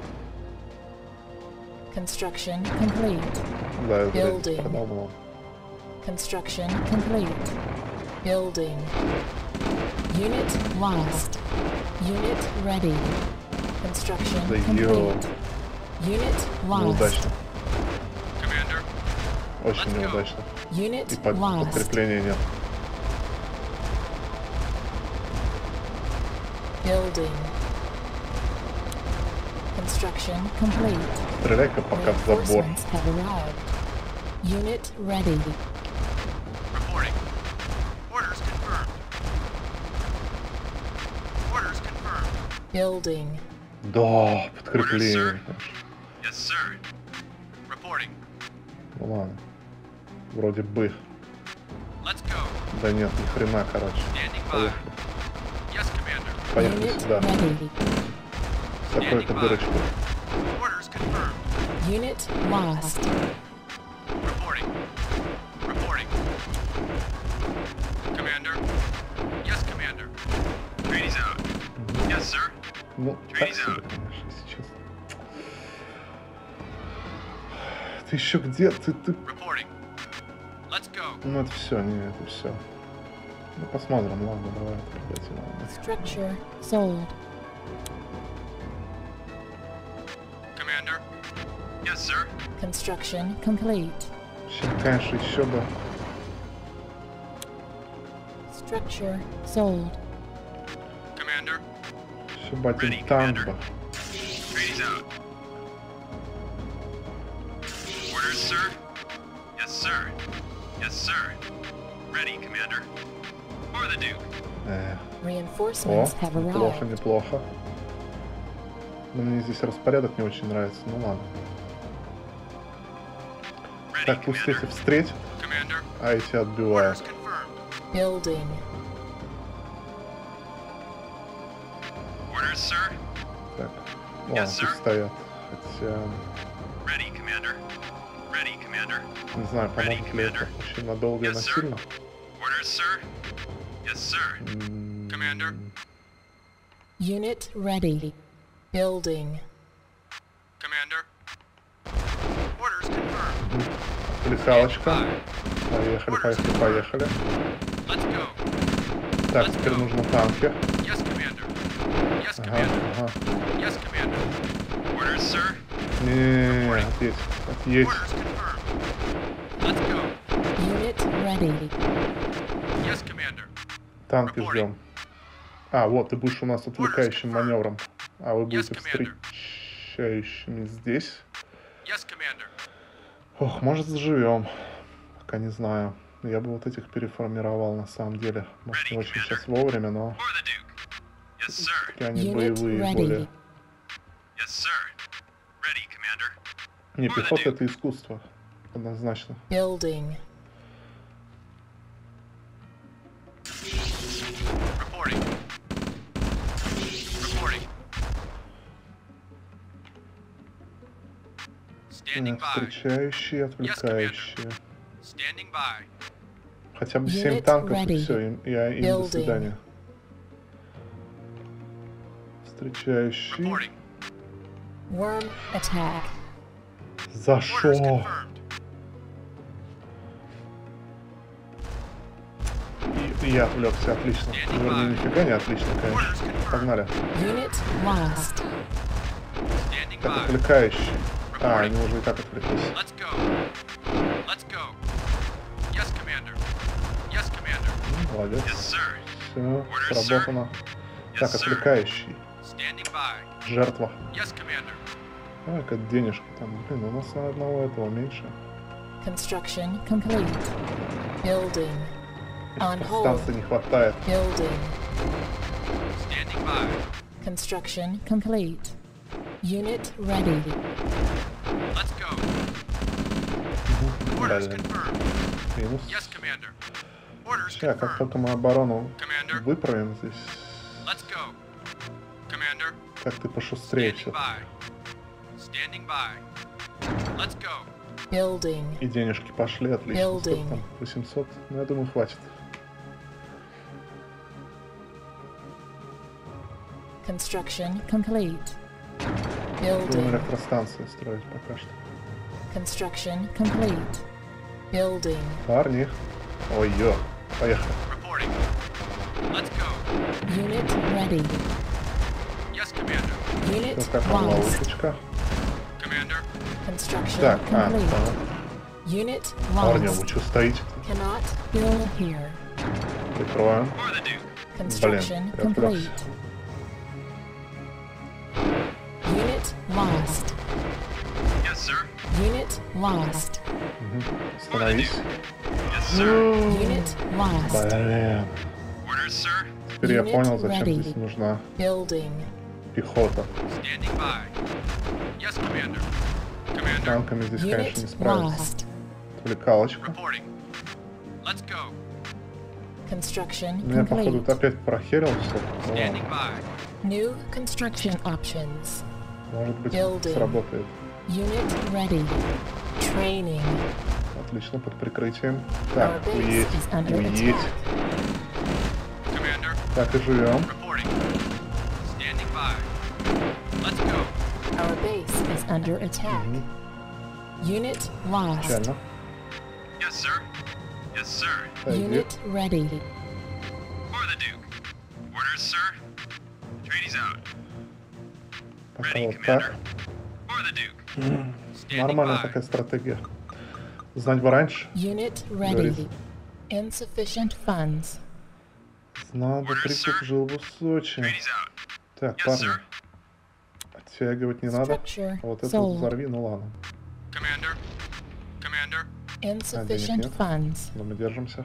Speaker 2: Construction complete.
Speaker 1: Да, я зря
Speaker 2: Building.
Speaker 1: продумал.
Speaker 2: Construction complete. Building. Unit lost. Unit ready. Construction
Speaker 1: Да
Speaker 2: complete.
Speaker 1: ё,
Speaker 2: Unit lost.
Speaker 1: неудачно.
Speaker 3: Commander,
Speaker 1: Очень
Speaker 3: Let's go.
Speaker 1: неудачно.
Speaker 2: Unit
Speaker 1: И
Speaker 2: lost.
Speaker 1: подкрепления нет.
Speaker 2: Building. Construction complete.
Speaker 1: Стреляй-ка пока в забор.
Speaker 2: Reinforcements have arrived. Unit ready.
Speaker 3: reporting. Orders confirmed. Orders confirmed.
Speaker 1: Да,
Speaker 2: Building.
Speaker 1: подкрепление.
Speaker 3: Yes, sir. Reporting.
Speaker 1: Ну ладно. Вроде бы.
Speaker 3: Let's go.
Speaker 1: Да нет, ни хрена, короче.
Speaker 3: Standing by.
Speaker 1: Поехали.
Speaker 3: Yes, Commander.
Speaker 1: Поехали
Speaker 2: Unit
Speaker 1: сюда.
Speaker 2: ready.
Speaker 1: Какую-то дырочку.
Speaker 3: Orders confirmed.
Speaker 2: Unit lost.
Speaker 3: Reporting. Reporting. Commander. Yes, Commander. Trainees out. Yes, sir.
Speaker 1: Ну, так себе, конечно, если честно. Ты еще где? Ты...
Speaker 3: Reporting. Let's go.
Speaker 1: Ну это все, не, это все. Ну посмотрим, ладно, давай отправляйте, ладно.
Speaker 2: Structure sold.
Speaker 3: Commander. Yes, sir.
Speaker 2: Construction complete.
Speaker 1: Сейчас, конечно, еще бы.
Speaker 2: Structure sold.
Speaker 3: Commander.
Speaker 1: Еще бы один
Speaker 3: Ready,
Speaker 1: танк
Speaker 3: Commander.
Speaker 1: бы.
Speaker 3: Trainees out. Orders, sir. Yes, sir. Yes, sir. Ready, Commander. For the Duke.
Speaker 1: О,
Speaker 2: Reinforcements have
Speaker 1: неплохо,
Speaker 2: arrived.
Speaker 1: неплохо. Но мне здесь распорядок не очень нравится, ну ладно.
Speaker 3: Ready,
Speaker 1: Так, пусть
Speaker 3: Commander.
Speaker 1: эти встретят,
Speaker 3: Commander.
Speaker 1: а эти отбивают.
Speaker 3: Orders confirmed.
Speaker 2: Building.
Speaker 3: Orders, sir.
Speaker 1: Так, ладно,
Speaker 3: Yes, sir.
Speaker 1: пусть стоят. Хотя,
Speaker 3: Ready, Commander. Ready, Commander.
Speaker 1: не знаю,
Speaker 3: Ready,
Speaker 1: поможет ли это.
Speaker 3: Commander.
Speaker 1: Очень надолго и
Speaker 3: Yes, sir.
Speaker 1: насильно.
Speaker 3: Orders, sir. Yes, sir. Commander.
Speaker 2: Unit ready. Building.
Speaker 3: Commander. Orders confirmed.
Speaker 1: Отвлекалочка.
Speaker 3: Five.
Speaker 1: Поехали, поехали, поехали.
Speaker 3: Let's go.
Speaker 1: Так, теперь нужно танки.
Speaker 3: Yes, Commander. Yes,
Speaker 1: Ага,
Speaker 3: Commander.
Speaker 1: ага.
Speaker 3: Yes, Commander. Orders, sir.
Speaker 1: Не, отъедь, отъедь.
Speaker 3: Orders confirmed. Let's go.
Speaker 2: Unit ready.
Speaker 3: Yes, Commander.
Speaker 1: Танки
Speaker 3: Reporting.
Speaker 1: ждем. А, вот, ты будешь у нас отвлекающим
Speaker 3: confirmed.
Speaker 1: маневром. А вы будете
Speaker 3: Commander.
Speaker 1: встречающими здесь.
Speaker 3: Yes, Commander.
Speaker 1: Ох, может заживем. Пока не знаю. Я бы вот этих переформировал на самом деле. Может, не
Speaker 3: Ready,
Speaker 1: очень
Speaker 3: Commander.
Speaker 1: сейчас вовремя, но
Speaker 3: For the Duke. Yes, sir.
Speaker 1: такие они
Speaker 2: Unit
Speaker 1: боевые
Speaker 2: ready.
Speaker 1: более.
Speaker 3: Yes, sir. Ready, Commander.
Speaker 1: Не,
Speaker 3: For the
Speaker 1: пехота
Speaker 3: Duke.
Speaker 1: это искусство. Однозначно.
Speaker 2: Building.
Speaker 3: Reporting. Reporting. Standing by.
Speaker 1: Встречающие, отвлекающие.
Speaker 3: Standing by.
Speaker 1: Хотя бы 7
Speaker 2: Unit
Speaker 1: танков и
Speaker 2: ready.
Speaker 1: все, им до
Speaker 2: Building.
Speaker 1: свидания. Встречающий.
Speaker 3: Reporting.
Speaker 2: Worm attack.
Speaker 3: Orders
Speaker 1: Зашел.
Speaker 3: confirmed.
Speaker 1: И я отвлекся, отлично. Вернее, нифига не отлично, конечно.
Speaker 3: Orders confirmed.
Speaker 1: Погнали.
Speaker 2: Unit lost.
Speaker 3: Standing
Speaker 1: Так,
Speaker 3: by.
Speaker 1: отвлекающий. А, они уже и так отвлеклись.
Speaker 3: Let's go. Let's go. Yes, Commander. Yes, Commander.
Speaker 1: Молодец.
Speaker 3: Yes, sir.
Speaker 1: Все, сработано. Так,
Speaker 3: Yes, sir.
Speaker 1: отвлекающий.
Speaker 3: Standing by.
Speaker 1: Жертва.
Speaker 3: Yes, Commander.
Speaker 1: Давай-ка денежки там. Блин, у нас на одного этого меньше.
Speaker 2: Construction complete. Building. On hold.
Speaker 1: Станции не хватает.
Speaker 2: Building.
Speaker 3: Standing by.
Speaker 2: Construction complete. Unit ready.
Speaker 3: Let's go. Orders
Speaker 1: Блин,
Speaker 3: confirmed.
Speaker 1: минус.
Speaker 3: Yes, Commander. Orders
Speaker 1: Сейчас, как
Speaker 3: confirmed.
Speaker 1: только мы оборону
Speaker 3: Commander.
Speaker 1: выправим здесь,
Speaker 3: Let's go. Commander.
Speaker 1: как ты пошустрее
Speaker 3: Standing
Speaker 1: все.
Speaker 3: by. Standing by. Let's go.
Speaker 2: Building.
Speaker 1: И денежки пошли, отлично. Сколько
Speaker 2: Building.
Speaker 1: там? 800? Ну, я думаю, хватит.
Speaker 2: Construction complete.
Speaker 1: Будем
Speaker 2: Building.
Speaker 1: электростанции строить пока что.
Speaker 2: Construction complete. Building.
Speaker 1: Парни. Ой-ё. Поехали.
Speaker 3: Reporting. Let's go.
Speaker 2: Unit ready.
Speaker 3: Yes, Commander.
Speaker 2: Unit
Speaker 1: Всё, как была
Speaker 2: lost.
Speaker 1: уточка.
Speaker 3: Commander.
Speaker 2: Construction
Speaker 1: Так,
Speaker 2: complete.
Speaker 1: понял.
Speaker 2: Unit
Speaker 1: Парни, вы
Speaker 2: lost.
Speaker 1: что стоите?
Speaker 2: Cannot build here.
Speaker 1: Прикроем.
Speaker 3: For the Duke.
Speaker 2: Construction
Speaker 1: я
Speaker 2: complete.
Speaker 1: отвлекся.
Speaker 2: Unit lost.
Speaker 3: Yes, sir.
Speaker 2: Unit lost.
Speaker 1: Остановись.
Speaker 3: Yes, sir.
Speaker 2: Unit lost.
Speaker 1: Блин.
Speaker 3: Orders, sir.
Speaker 1: Теперь я
Speaker 2: Unit
Speaker 1: понял, зачем
Speaker 2: ready.
Speaker 1: здесь нужна
Speaker 2: Building.
Speaker 1: пехота.
Speaker 3: Standing by. Yes, Commander. Commander.
Speaker 1: Танками здесь, конечно, не
Speaker 2: Unit
Speaker 1: справиться.
Speaker 2: lost.
Speaker 1: Отвлекалочка.
Speaker 3: Reporting. Let's go.
Speaker 2: Construction
Speaker 1: Меня, походу,
Speaker 2: complete.
Speaker 1: опять прохерил все.
Speaker 3: Standing by.
Speaker 2: New construction options.
Speaker 1: Может быть,
Speaker 2: Building.
Speaker 1: сработает.
Speaker 2: Unit ready. Training.
Speaker 1: Отлично, под прикрытием.
Speaker 2: Our
Speaker 1: Так,
Speaker 2: base
Speaker 1: уедь,
Speaker 2: is under
Speaker 1: уедь.
Speaker 2: attack.
Speaker 3: Commander.
Speaker 1: Так и живем.
Speaker 3: Reporting. Standing by. Let's go.
Speaker 2: Our base is under attack. Unit lost.
Speaker 1: Печально.
Speaker 3: Yes, sir. Yes, sir.
Speaker 1: Так, где?
Speaker 2: Unit ready.
Speaker 3: For the Duke. Orders, sir. Trainees out.
Speaker 1: Пока
Speaker 3: Ready,
Speaker 1: вот
Speaker 3: Commander.
Speaker 1: так.
Speaker 3: For the Duke. Standing
Speaker 1: Нормальная
Speaker 3: by.
Speaker 1: такая стратегия. Знать бы раньше.
Speaker 2: Unit
Speaker 1: Говорится.
Speaker 2: ready. Insufficient funds.
Speaker 1: Надо,
Speaker 3: Orders,
Speaker 1: прикуп
Speaker 3: sir.
Speaker 1: жил бы в Сочи.
Speaker 3: Trainees out.
Speaker 1: Так,
Speaker 3: Yes,
Speaker 1: парни.
Speaker 3: sir.
Speaker 1: Оттягивать не надо.
Speaker 2: Structure
Speaker 1: А вот это
Speaker 2: sold.
Speaker 1: взорви, ну ладно.
Speaker 3: Commander. Commander.
Speaker 2: Insufficient
Speaker 1: нет.
Speaker 2: funds.
Speaker 1: Но мы держимся.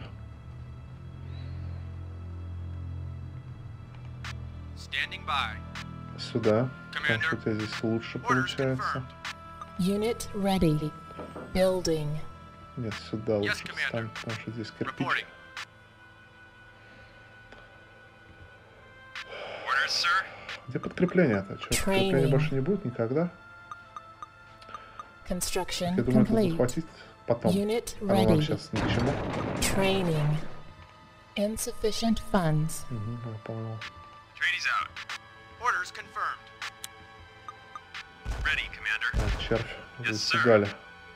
Speaker 3: Standing by.
Speaker 1: Сюда. Потому
Speaker 3: Commander.
Speaker 1: что у тебя здесь лучше
Speaker 3: Orders
Speaker 1: получается.
Speaker 3: confirmed.
Speaker 2: Unit ready. Building.
Speaker 1: Нет, сюда
Speaker 3: Yes,
Speaker 1: лучше
Speaker 3: Commander.
Speaker 1: встань, потому что здесь кирпич.
Speaker 3: Reporting. Orders, sir.
Speaker 1: Где подкрепление-то? Что, подкрепления
Speaker 2: Training.
Speaker 1: больше не будет никогда?
Speaker 2: Construction
Speaker 1: Я думаю, это
Speaker 2: complete.
Speaker 1: захватить потом.
Speaker 2: Unit
Speaker 1: Оно нам
Speaker 2: ready.
Speaker 1: сейчас ни к чему.
Speaker 2: Training. Insufficient funds.
Speaker 1: Угу, я понял.
Speaker 3: Trainees out. Orders confirmed. Ready, Commander.
Speaker 1: А, червь. Вы
Speaker 3: Yes, sir.
Speaker 1: испугали.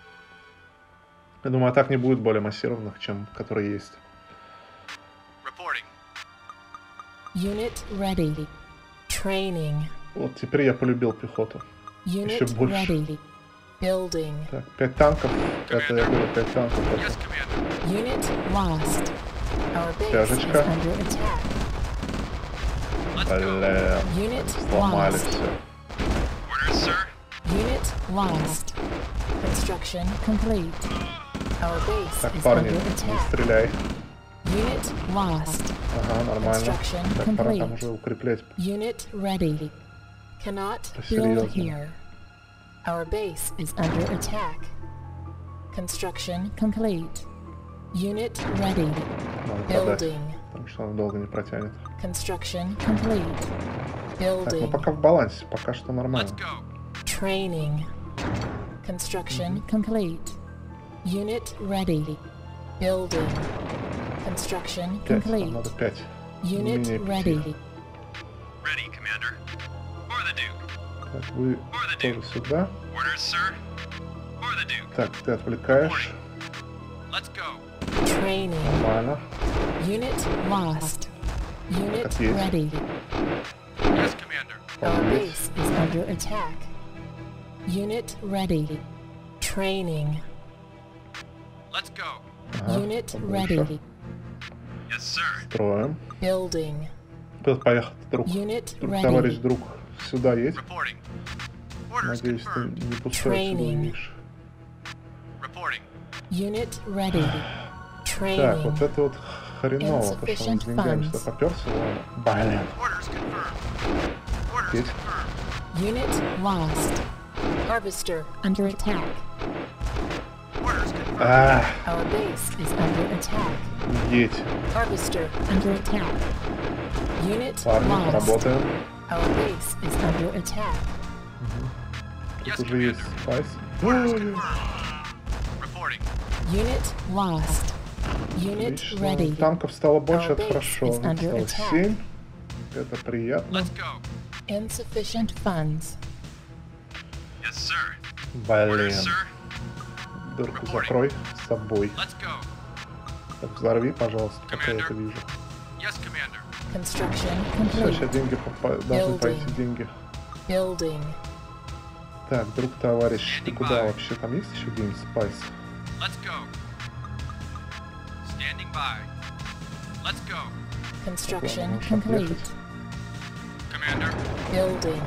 Speaker 1: Я думаю, атак не будет более массированных, чем которые есть.
Speaker 3: Reporting.
Speaker 2: Unit ready. Training.
Speaker 1: Вот теперь я полюбил пехоту.
Speaker 2: Unit
Speaker 1: Еще больше.
Speaker 2: ready. Building.
Speaker 1: Так, 5 танков. Это я говорю, 5 танков.
Speaker 3: Yes,
Speaker 1: Это
Speaker 3: Commander.
Speaker 2: Unit lost. Our base is
Speaker 1: Тяжечка.
Speaker 2: under attack.
Speaker 3: Let's go.
Speaker 1: Бля,
Speaker 2: Unit
Speaker 1: они сломали
Speaker 2: lost.
Speaker 1: все.
Speaker 3: Orders, sir.
Speaker 2: Unit lost. Construction complete. Our base
Speaker 1: Так,
Speaker 2: is
Speaker 1: парни,
Speaker 2: under
Speaker 1: не
Speaker 2: attack.
Speaker 1: стреляй.
Speaker 2: Unit lost.
Speaker 1: Ага, нормально.
Speaker 2: Construction
Speaker 1: Так, пора там
Speaker 2: complete.
Speaker 1: уже укреплять.
Speaker 2: Unit ready. Cannot build
Speaker 1: Серьезно.
Speaker 2: here. Our base is under attack. Construction complete. Unit ready.
Speaker 1: Надо продать,
Speaker 2: Building.
Speaker 1: потому что она долго не протянет.
Speaker 2: Construction complete.
Speaker 1: Так, ну
Speaker 2: Building.
Speaker 1: пока в балансе, пока что
Speaker 3: Let's
Speaker 1: нормально.
Speaker 3: go.
Speaker 2: Training. Construction complete. Unit ready. Building. Construction
Speaker 1: 5, нам
Speaker 2: complete.
Speaker 1: надо 5.
Speaker 2: Unit
Speaker 1: менее 5.
Speaker 2: ready.
Speaker 3: Ready, Commander. For the Duke.
Speaker 1: Так, вы тоже сюда.
Speaker 3: Orders, sir. For the Duke.
Speaker 1: Так, ты отвлекаешь.
Speaker 3: Let's go.
Speaker 2: Training.
Speaker 1: Нормально.
Speaker 2: Unit lost. Unit
Speaker 1: Как есть.
Speaker 2: ready.
Speaker 3: Yes, Commander.
Speaker 2: Our
Speaker 1: Ладно,
Speaker 2: base
Speaker 1: есть.
Speaker 2: is under attack. Unit ready. Training.
Speaker 3: Let's go.
Speaker 1: Ага,
Speaker 2: Unit
Speaker 1: побольше.
Speaker 2: ready.
Speaker 3: Yes, sir.
Speaker 1: Строим.
Speaker 2: Building.
Speaker 1: Куда поехать, друг?
Speaker 2: Unit
Speaker 1: Товарищ,
Speaker 2: ready.
Speaker 1: друг, сюда едь.
Speaker 3: Reporting. Orders
Speaker 1: Надеюсь, ты
Speaker 3: confirmed.
Speaker 1: не пустой отсюда
Speaker 2: Training.
Speaker 1: уедешь.
Speaker 3: Reporting.
Speaker 2: Unit ready.
Speaker 1: Так,
Speaker 2: Training.
Speaker 1: вот это вот хреново, то что он с
Speaker 2: Insufficient
Speaker 1: деньгами
Speaker 2: funds.
Speaker 1: сюда попёрся. Блин.
Speaker 3: Orders confirmed. Orders
Speaker 1: Едь.
Speaker 3: confirmed.
Speaker 2: Unit lost. Harvester under attack.
Speaker 3: Orders confirmed.
Speaker 2: Our base is under attack.
Speaker 1: Едь.
Speaker 2: Harvester under attack. Unit
Speaker 1: Парни,
Speaker 2: lost.
Speaker 1: работаем.
Speaker 2: Our base is under attack.
Speaker 3: Yes,
Speaker 1: Тут уже есть
Speaker 3: Commander.
Speaker 1: спайс.
Speaker 3: Orders confirmed. Reporting.
Speaker 2: Unit lost. Unit
Speaker 1: Отлично.
Speaker 2: ready.
Speaker 1: Танков стало больше,
Speaker 2: Our
Speaker 1: это
Speaker 2: base
Speaker 1: хорошо.
Speaker 2: is under
Speaker 1: Стало
Speaker 2: attack.
Speaker 1: 7. Это приятно.
Speaker 3: Let's go.
Speaker 2: Insufficient funds.
Speaker 3: Yes, sir.
Speaker 1: Блин.
Speaker 3: Orders, sir.
Speaker 1: Дырку закрой с собой.
Speaker 3: Let's go.
Speaker 1: Так, взорви, пожалуйста, пока я
Speaker 3: Commander.
Speaker 1: это вижу.
Speaker 3: Yes, Commander.
Speaker 2: Construction
Speaker 1: Все,
Speaker 2: complete.
Speaker 1: сейчас деньги должны
Speaker 2: Building.
Speaker 1: пойти деньги.
Speaker 2: Building.
Speaker 1: Так, друг, товарищ, ты
Speaker 3: Standing
Speaker 1: куда
Speaker 3: by.
Speaker 1: вообще? Там есть еще где-нибудь спайс?
Speaker 3: Let's go. Standing by. Let's go.
Speaker 2: Construction
Speaker 1: можешь
Speaker 2: complete.
Speaker 1: отъехать.
Speaker 3: Commander.
Speaker 2: Building.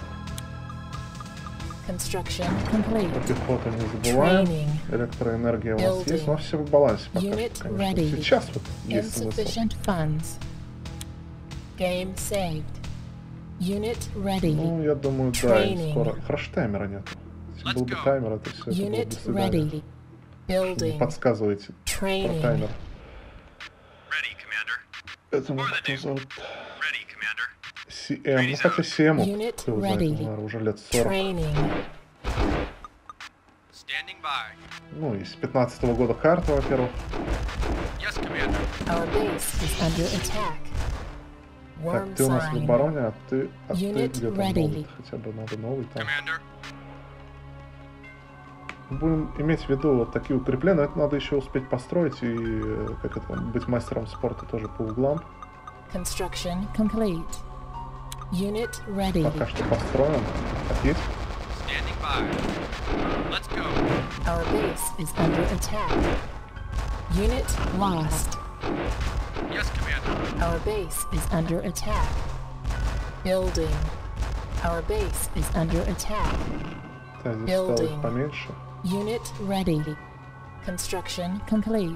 Speaker 2: Construction complete.
Speaker 1: Про пехоту не забываем.
Speaker 2: Training.
Speaker 1: Электроэнергия у нас
Speaker 2: Building.
Speaker 1: есть, но все в балансе пока
Speaker 2: Unit
Speaker 1: что, конечно.
Speaker 2: ready.
Speaker 1: Сейчас вот есть смысл.
Speaker 2: Insufficient funds. Game saved. Unit ready.
Speaker 1: Ну, я думаю, да,
Speaker 2: Training.
Speaker 1: и скоро. Хорошо, таймера нет. Если
Speaker 3: Let's
Speaker 1: был бы
Speaker 3: go.
Speaker 1: таймер, это все это было бы
Speaker 2: Unit
Speaker 1: до свидания.
Speaker 2: ready.
Speaker 1: Не
Speaker 2: Building.
Speaker 1: подсказывайте про
Speaker 2: Training.
Speaker 1: таймер.
Speaker 3: Ready, Commander.
Speaker 1: Этому
Speaker 3: For the
Speaker 1: кто
Speaker 3: dude.
Speaker 1: зовут?
Speaker 3: Ready, Commander.
Speaker 1: CM. Ну, хотя CM,
Speaker 2: Unit
Speaker 1: кто его знает,
Speaker 2: ready.
Speaker 1: наверное, уже лет 40.
Speaker 2: Training.
Speaker 3: Standing by.
Speaker 1: Ну, из 15-го года карта, во-первых.
Speaker 3: Yes, Commander.
Speaker 2: Our base is under attack.
Speaker 1: Так,
Speaker 2: Worm
Speaker 1: ты у нас в
Speaker 2: sign.
Speaker 1: обороне, а ты
Speaker 2: Unit
Speaker 1: где-то
Speaker 2: ready.
Speaker 1: новый. Хотя бы надо новый там.
Speaker 3: Commander.
Speaker 1: Будем иметь в виду вот такие укрепления, но это надо еще успеть построить и как это, быть мастером спорта тоже по углам.
Speaker 2: Construction complete. Unit ready.
Speaker 1: Пока что построим. Так, есть?
Speaker 3: Standing by. Let's go.
Speaker 2: Our base is under attack. Unit lost.
Speaker 3: Yes, Commander.
Speaker 2: Our base is under attack. Building. Our base is under attack.
Speaker 1: Так, здесь стало их
Speaker 2: Building.
Speaker 1: поменьше.
Speaker 2: Unit ready. Construction complete.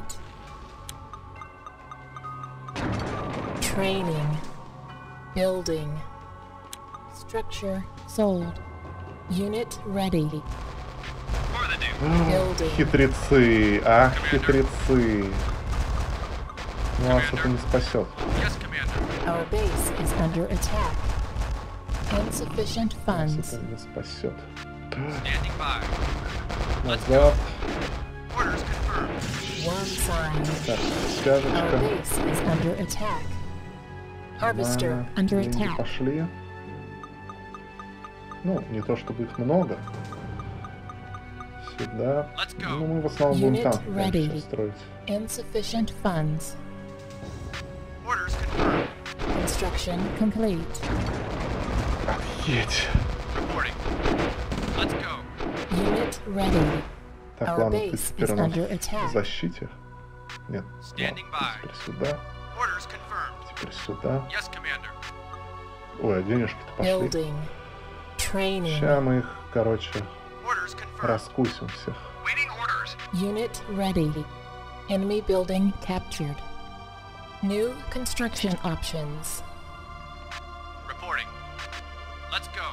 Speaker 2: Training. Building. Structure sold. Unit ready.
Speaker 3: For the dude.
Speaker 2: Building.
Speaker 1: Хитрецы, ах, хитрецы. Нас это не спасет.
Speaker 3: Yes, Commander.
Speaker 2: Our base is under attack. Insufficient
Speaker 1: Нас
Speaker 2: funds.
Speaker 1: это не спасет.
Speaker 3: Standing by.
Speaker 1: Назад.
Speaker 3: Orders confirmed.
Speaker 2: Worm sign.
Speaker 1: Так,
Speaker 2: Our
Speaker 1: стяжечка.
Speaker 2: base is under attack. Harvester
Speaker 1: Нормально.
Speaker 2: under
Speaker 1: Деньги
Speaker 2: attack.
Speaker 1: пошли. Ну, не то чтобы их много. Сюда.
Speaker 3: Let's go.
Speaker 1: Ну, мы в основном будем
Speaker 2: Unit
Speaker 1: танки, конечно,
Speaker 2: ready.
Speaker 1: сейчас строить.
Speaker 2: Insufficient funds.
Speaker 3: Orders confirmed.
Speaker 2: Construction complete.
Speaker 1: Едь.
Speaker 3: Reporting. Let's go.
Speaker 2: Unit ready.
Speaker 1: Так,
Speaker 2: Our
Speaker 1: ладно, ты
Speaker 2: base
Speaker 1: теперь
Speaker 2: is
Speaker 1: у нас
Speaker 2: under
Speaker 1: в
Speaker 2: attack.
Speaker 1: защите. Нет,
Speaker 3: Standing
Speaker 1: ладно,
Speaker 3: by.
Speaker 1: ты теперь сюда,
Speaker 3: Orders confirmed.
Speaker 1: теперь сюда.
Speaker 3: Yes, Commander.
Speaker 1: Ой, а денежки-то пошли.
Speaker 2: Building. Training.
Speaker 1: Сейчас мы их, короче,
Speaker 3: Orders confirmed.
Speaker 1: раскусим всех.
Speaker 3: Waiting orders.
Speaker 2: Unit ready. Enemy building captured. New construction options.
Speaker 3: Reporting. Let's go.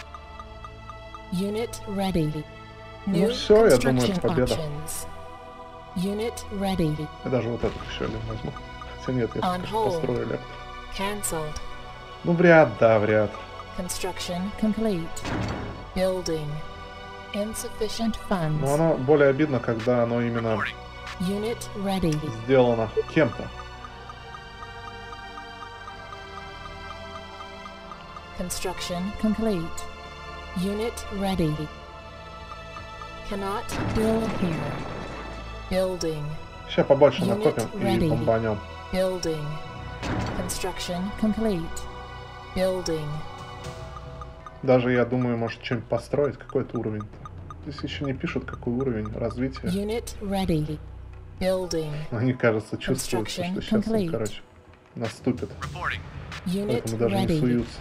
Speaker 2: Unit ready.
Speaker 1: Ну
Speaker 2: New
Speaker 1: всё, я думаю,
Speaker 2: construction
Speaker 1: это победа.
Speaker 2: options. Unit ready.
Speaker 1: Я даже вот этот еще один возьму. Хотя нет, я
Speaker 2: On
Speaker 1: пока
Speaker 2: hold.
Speaker 1: построю электро.
Speaker 2: Cancelled.
Speaker 1: Ну, в ряд, да, в ряд.
Speaker 2: Construction complete. Building. Insufficient funds.
Speaker 1: Но оно более обидно, когда оно именно
Speaker 3: Reporting.
Speaker 2: Unit ready.
Speaker 1: сделано кем-то.
Speaker 2: Construction complete. Unit ready. Cannot build here. Building.
Speaker 1: Сейчас побольше
Speaker 2: Unit
Speaker 1: накопим и
Speaker 2: ready.
Speaker 1: бомбанем.
Speaker 2: Building. Construction complete. Building.
Speaker 1: Даже, я думаю, может что-нибудь построить, какой-то уровень. Здесь еще не пишут, какой уровень развития.
Speaker 2: Unit ready. Building.
Speaker 1: Они, кажется, чувствуют, что
Speaker 2: Construction
Speaker 1: сейчас,
Speaker 2: complete.
Speaker 1: короче, наступит.
Speaker 3: Reporting.
Speaker 2: Unit
Speaker 1: Поэтому даже не
Speaker 2: ready.
Speaker 1: суются.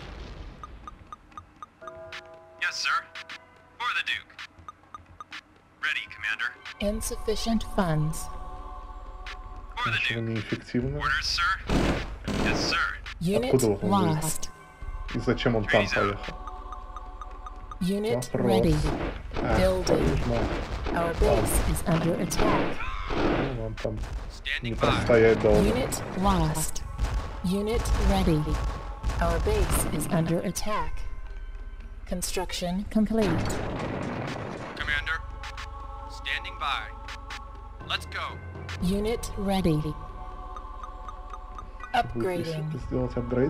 Speaker 3: Yes, sir. For the Duke. Ready, Commander.
Speaker 2: Insufficient funds.
Speaker 3: For the
Speaker 1: Ничего
Speaker 3: Duke.
Speaker 1: неэффективно.
Speaker 3: Orders, sir. Yes, sir.
Speaker 2: Unit
Speaker 1: Откуда вот он будет?
Speaker 2: lost.
Speaker 1: И зачем он там поехал?
Speaker 2: Unit
Speaker 1: Вопрос.
Speaker 2: ready.
Speaker 1: Ах,
Speaker 2: Building.
Speaker 1: твою ж мать.
Speaker 2: Our base is under attack.
Speaker 1: Ну, вам там не
Speaker 3: Standing by.
Speaker 1: простоять долго.
Speaker 2: Unit lost. Unit ready. Our base is under attack. Construction complete.
Speaker 3: Commander. Standing by. Let's go.
Speaker 2: Unit ready.
Speaker 1: Будет
Speaker 2: Upgrading.
Speaker 1: сделать апгрейд.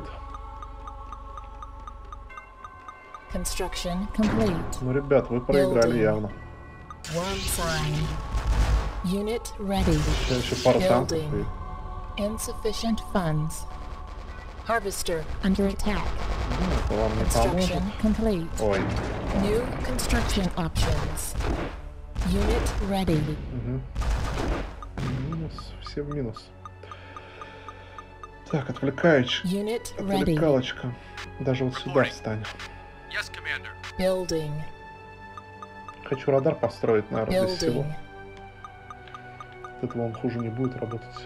Speaker 2: Construction complete.
Speaker 1: Ну, ребят, вы проиграли
Speaker 2: Building.
Speaker 1: явно.
Speaker 2: Warframe. Unit ready.
Speaker 1: Сейчас еще пару танков
Speaker 2: Building.
Speaker 1: и...
Speaker 2: Insufficient funds. Harvester under attack.
Speaker 1: Ну, это вам не поможет.
Speaker 2: Construction complete.
Speaker 1: Ой.
Speaker 2: New construction options. Unit ready.
Speaker 1: Минус. Все в минус. Так, отвлекаючка.
Speaker 2: Unit ready.
Speaker 1: Отвлекалочка. Даже вот сюда встань.
Speaker 3: Yes, Commander.
Speaker 2: Building.
Speaker 1: Хочу радар построить, наверное, без всего.
Speaker 2: Building.
Speaker 1: От этого он хуже не будет работать.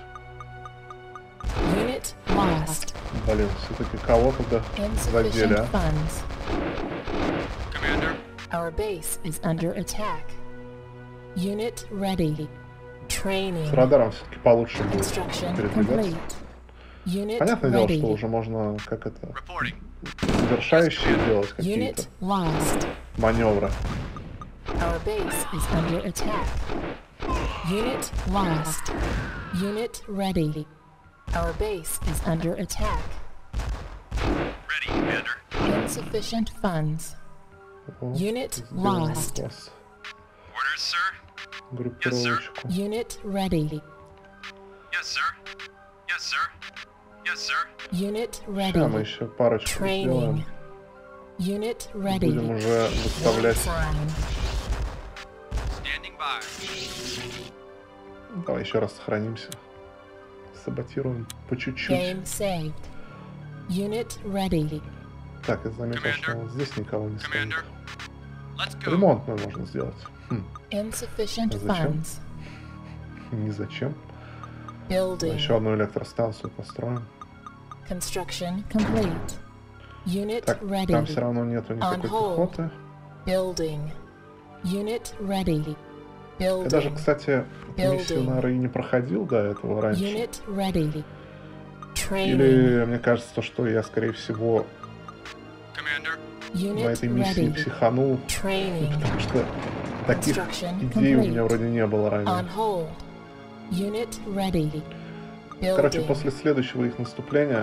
Speaker 2: Unit lost.
Speaker 1: Блин, все-таки кого туда задели,
Speaker 2: Insufficient
Speaker 1: а?
Speaker 2: funds.
Speaker 3: Commander.
Speaker 2: Our base is under attack. Unit ready. Training.
Speaker 1: С радаром все-таки получше будет
Speaker 2: Construction
Speaker 1: передвигаться.
Speaker 2: complete. Unit
Speaker 1: Понятное дело, что
Speaker 2: ready.
Speaker 1: уже можно, как это,
Speaker 3: Reporting.
Speaker 1: завершающие делать какие-то
Speaker 2: Unit lost.
Speaker 1: маневры.
Speaker 2: Our base is under attack. Unit lost. Unit ready. Our base is under attack.
Speaker 3: Ready, Commander.
Speaker 2: Insufficient funds.
Speaker 1: Вот,
Speaker 2: Unit
Speaker 1: сделаем
Speaker 2: lost.
Speaker 1: класс.
Speaker 3: Orders, sir.
Speaker 1: Группировочку.
Speaker 2: Unit ready.
Speaker 3: Yes, sir. Yes, sir. Yes, sir.
Speaker 2: Unit
Speaker 1: Да, мы
Speaker 2: ready.
Speaker 1: еще парочку
Speaker 2: Training.
Speaker 1: сделаем.
Speaker 2: Unit
Speaker 1: Будем
Speaker 2: ready.
Speaker 1: уже выставлять.
Speaker 2: Warframe.
Speaker 3: Standing by.
Speaker 1: Давай еще раз сохранимся. Саботируем по чуть-чуть.
Speaker 2: Game saved. Unit ready.
Speaker 1: Так, я заметил,
Speaker 3: Commander.
Speaker 1: что вот здесь никого не стоит.
Speaker 3: Commander. Let's go.
Speaker 1: Ремонтную можно сделать.
Speaker 2: Insufficient
Speaker 1: Зачем?
Speaker 2: funds.
Speaker 1: Ни зачем.
Speaker 2: Building.
Speaker 1: Еще одну электростанцию построим.
Speaker 2: Construction complete. Unit
Speaker 1: Так, там
Speaker 2: ready.
Speaker 1: все равно нету никакой
Speaker 2: hold.
Speaker 1: пехоты.
Speaker 2: Building. Unit ready.
Speaker 1: Я даже,
Speaker 2: Building.
Speaker 1: кстати, эту миссию,
Speaker 2: Building.
Speaker 1: наверное, и не проходил до этого раньше.
Speaker 2: Unit ready. Training.
Speaker 1: Или мне кажется, то, что я, скорее всего,
Speaker 3: Commander.
Speaker 1: на
Speaker 2: Unit
Speaker 1: этой миссии
Speaker 2: ready.
Speaker 1: психанул,
Speaker 2: Training.
Speaker 1: потому что таких
Speaker 2: Construction
Speaker 1: идей у меня
Speaker 2: complete.
Speaker 1: вроде не было
Speaker 2: On
Speaker 1: ранее.
Speaker 2: hold. Unit ready.
Speaker 1: Короче,
Speaker 2: Building.
Speaker 1: после следующего их наступления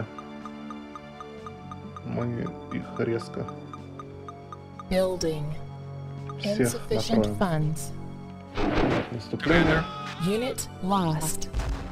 Speaker 1: мы их резко
Speaker 2: Building.
Speaker 1: всех
Speaker 2: Insufficient
Speaker 1: накроем.
Speaker 2: funds.
Speaker 1: Наступление.
Speaker 2: Unit lost.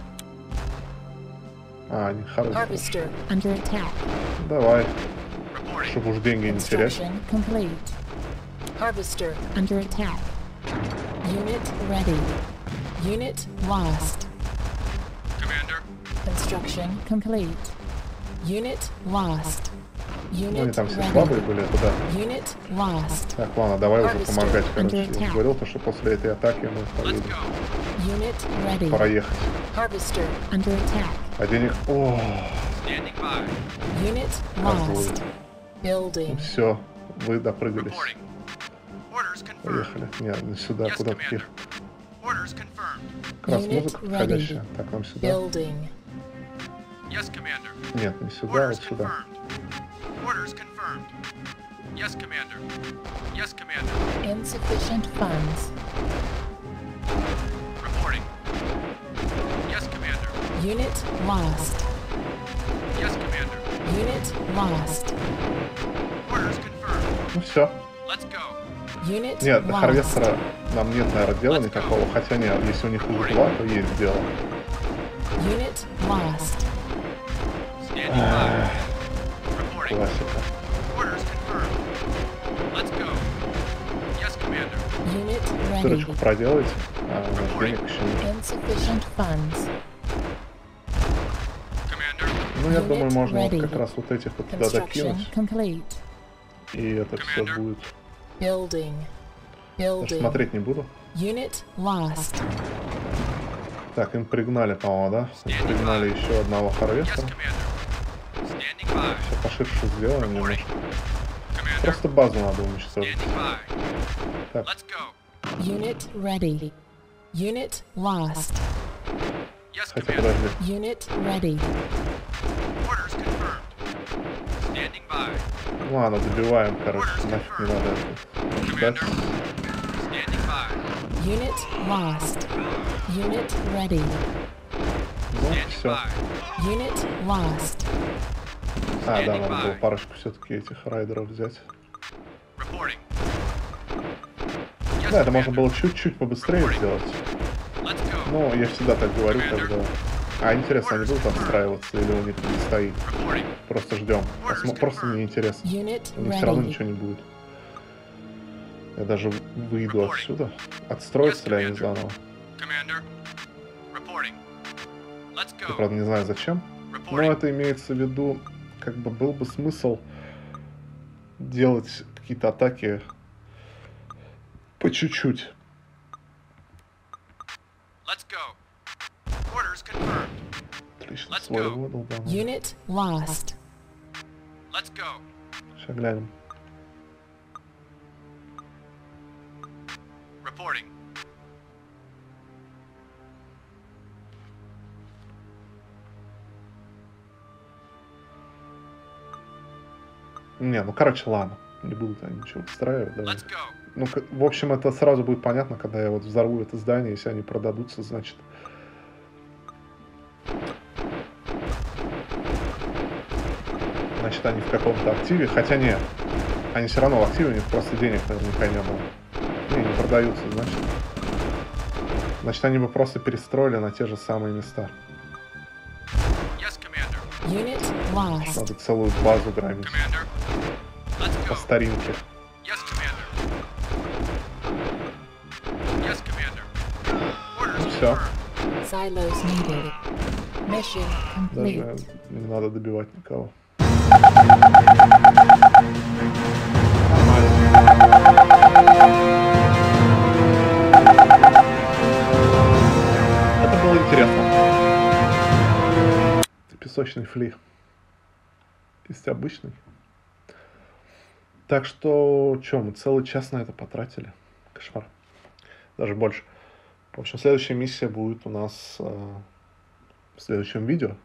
Speaker 1: А, не хорошо.
Speaker 2: Harvester under attack.
Speaker 1: Давай,
Speaker 3: Reporting.
Speaker 1: чтобы уж деньги не терять.
Speaker 2: Construction complete. Harvester under attack. Unit ready. Unit lost.
Speaker 3: Commander.
Speaker 2: Construction complete. Unit lost.
Speaker 1: Ну, они
Speaker 2: Unit
Speaker 1: там все слабые
Speaker 2: ready.
Speaker 1: были, это да.
Speaker 2: Unit lost.
Speaker 1: Так, ладно, давай уже
Speaker 2: Harvester
Speaker 1: помогать, короче.
Speaker 2: under
Speaker 1: Я
Speaker 2: attack.
Speaker 1: говорил, то, что после этой атаки мы
Speaker 3: Let's
Speaker 1: поедем.
Speaker 3: go.
Speaker 2: Unit ready.
Speaker 1: Пора ехать.
Speaker 2: Harvester under attack.
Speaker 1: А денег... О,
Speaker 3: Standing by.
Speaker 2: Unit
Speaker 1: Козлы.
Speaker 2: lost. Building.
Speaker 1: все, вы допрыгались.
Speaker 3: Reporting. Orders confirmed.
Speaker 1: Поехали. Нет, не сюда,
Speaker 3: Yes,
Speaker 1: куда-то
Speaker 3: Commander. Orders confirmed.
Speaker 1: как раз
Speaker 2: Unit
Speaker 1: музыка
Speaker 2: ready.
Speaker 1: подходящая. Так, нам сюда.
Speaker 2: Building.
Speaker 3: Yes, Commander.
Speaker 1: Нет, не сюда,
Speaker 3: Orders
Speaker 1: вот сюда.
Speaker 3: confirmed. Orders confirmed. Yes, Commander. Yes, Commander.
Speaker 2: Insufficient funds.
Speaker 3: Reporting. Yes, Commander.
Speaker 2: Unit lost.
Speaker 3: Yes, Commander.
Speaker 2: Unit lost.
Speaker 3: Orders confirmed.
Speaker 1: Ну все.
Speaker 3: Let's go.
Speaker 2: Unit
Speaker 1: Нет, до
Speaker 2: lost.
Speaker 1: Харвестера нам нет, наверное, дела никакого. Хотя нет, если у них их два, то есть дело.
Speaker 2: Unit lost.
Speaker 3: Standing by. Reporting.
Speaker 1: Классика.
Speaker 3: Orders confirmed. Let's go. Yes, Commander.
Speaker 2: Unit ready.
Speaker 1: Дырочку проделайте. А, у нас денег еще нет.
Speaker 2: Insufficient funds.
Speaker 3: Commander.
Speaker 1: Ну, я думаю,
Speaker 2: Unit
Speaker 1: можно вот
Speaker 2: ready.
Speaker 1: как раз вот этих вот туда
Speaker 2: Construction
Speaker 1: докинуть,
Speaker 2: complete.
Speaker 1: и это все
Speaker 3: Commander.
Speaker 1: будет.
Speaker 2: Building.
Speaker 1: Даже
Speaker 2: Building.
Speaker 1: смотреть не буду.
Speaker 2: Unit lost.
Speaker 1: Так, им пригнали, по-моему, да? Им пригнали еще одного
Speaker 3: Yes,
Speaker 1: Харвестера.
Speaker 3: Commander. Standing by.
Speaker 1: Все поширше сделаем немножко.
Speaker 3: Commander.
Speaker 1: Просто базу надо уничтожить.
Speaker 3: Standing by.
Speaker 1: Так,
Speaker 3: Let's go.
Speaker 2: Unit ready. Unit lost.
Speaker 3: Yes,
Speaker 1: хотя
Speaker 3: Commander.
Speaker 1: подожди.
Speaker 2: Unit ready.
Speaker 3: Orders confirmed. Standing by.
Speaker 1: Ладно, добиваем, короче, нафиг не надо это ждать.
Speaker 3: Commander. Standing by.
Speaker 2: Unit lost. Unit ready.
Speaker 1: Ну,
Speaker 3: Standing
Speaker 1: все.
Speaker 3: by.
Speaker 2: Unit lost.
Speaker 1: А, да,
Speaker 3: Standing
Speaker 1: надо было
Speaker 3: by.
Speaker 1: парочку все-таки этих райдеров взять.
Speaker 3: Reporting. Yes,
Speaker 1: Да, это можно
Speaker 3: Commander.
Speaker 1: было чуть-чуть побыстрее сделать.
Speaker 3: Let's go.
Speaker 1: Ну, я всегда так говорю, когда... А, интересно, они будут отстраиваться или у них не стоит?
Speaker 3: Reporting.
Speaker 1: Просто ждем. Просто мне интересно.
Speaker 2: Unit
Speaker 1: У них все равно
Speaker 2: ready.
Speaker 1: ничего не будет. Я даже выйду отсюда. Отстроятся ли они заново?
Speaker 3: Commander. Reporting. Let's
Speaker 1: Я,
Speaker 3: go.
Speaker 1: правда, не знаю зачем. Но
Speaker 3: Reporting.
Speaker 1: это имеется в виду, как бы был бы смысл делать какие-то атаки по чуть-чуть.
Speaker 3: Let's go. Orders confirmed.
Speaker 1: Отлично,
Speaker 3: Let's
Speaker 1: свой
Speaker 3: go.
Speaker 1: выдал, да.
Speaker 2: Unit lost.
Speaker 3: Let's go.
Speaker 1: Сейчас глянем.
Speaker 3: Reporting.
Speaker 1: Не, ну короче, ладно. Не будут они ничего устраивать. Давай.
Speaker 3: Let's go.
Speaker 1: Ну, в общем, это сразу будет понятно, когда я вот взорву это здание, если они продадутся, значит... Значит, они в каком-то активе, хотя нет. Они все равно в активе, у них просто денег наверняка не было. Не продаются, значит. Значит, они бы просто перестроили на те же самые места.
Speaker 3: Yes, Commander.
Speaker 2: Unit lost.
Speaker 1: Надо целую базу громить.
Speaker 3: Commander. Let's
Speaker 1: По
Speaker 3: go.
Speaker 1: старинке.
Speaker 3: Yes, Commander. Yes, Commander. Orders
Speaker 1: Всё.
Speaker 3: confirmed.
Speaker 2: Silos needed. Mission
Speaker 1: Даже
Speaker 2: complete.
Speaker 1: не надо добивать никого. Это было интересно. Песочный фли. Есть обычный. Так что, что, мы целый час на это потратили. Кошмар. Даже больше. В общем, следующая миссия будет у нас в следующем видео.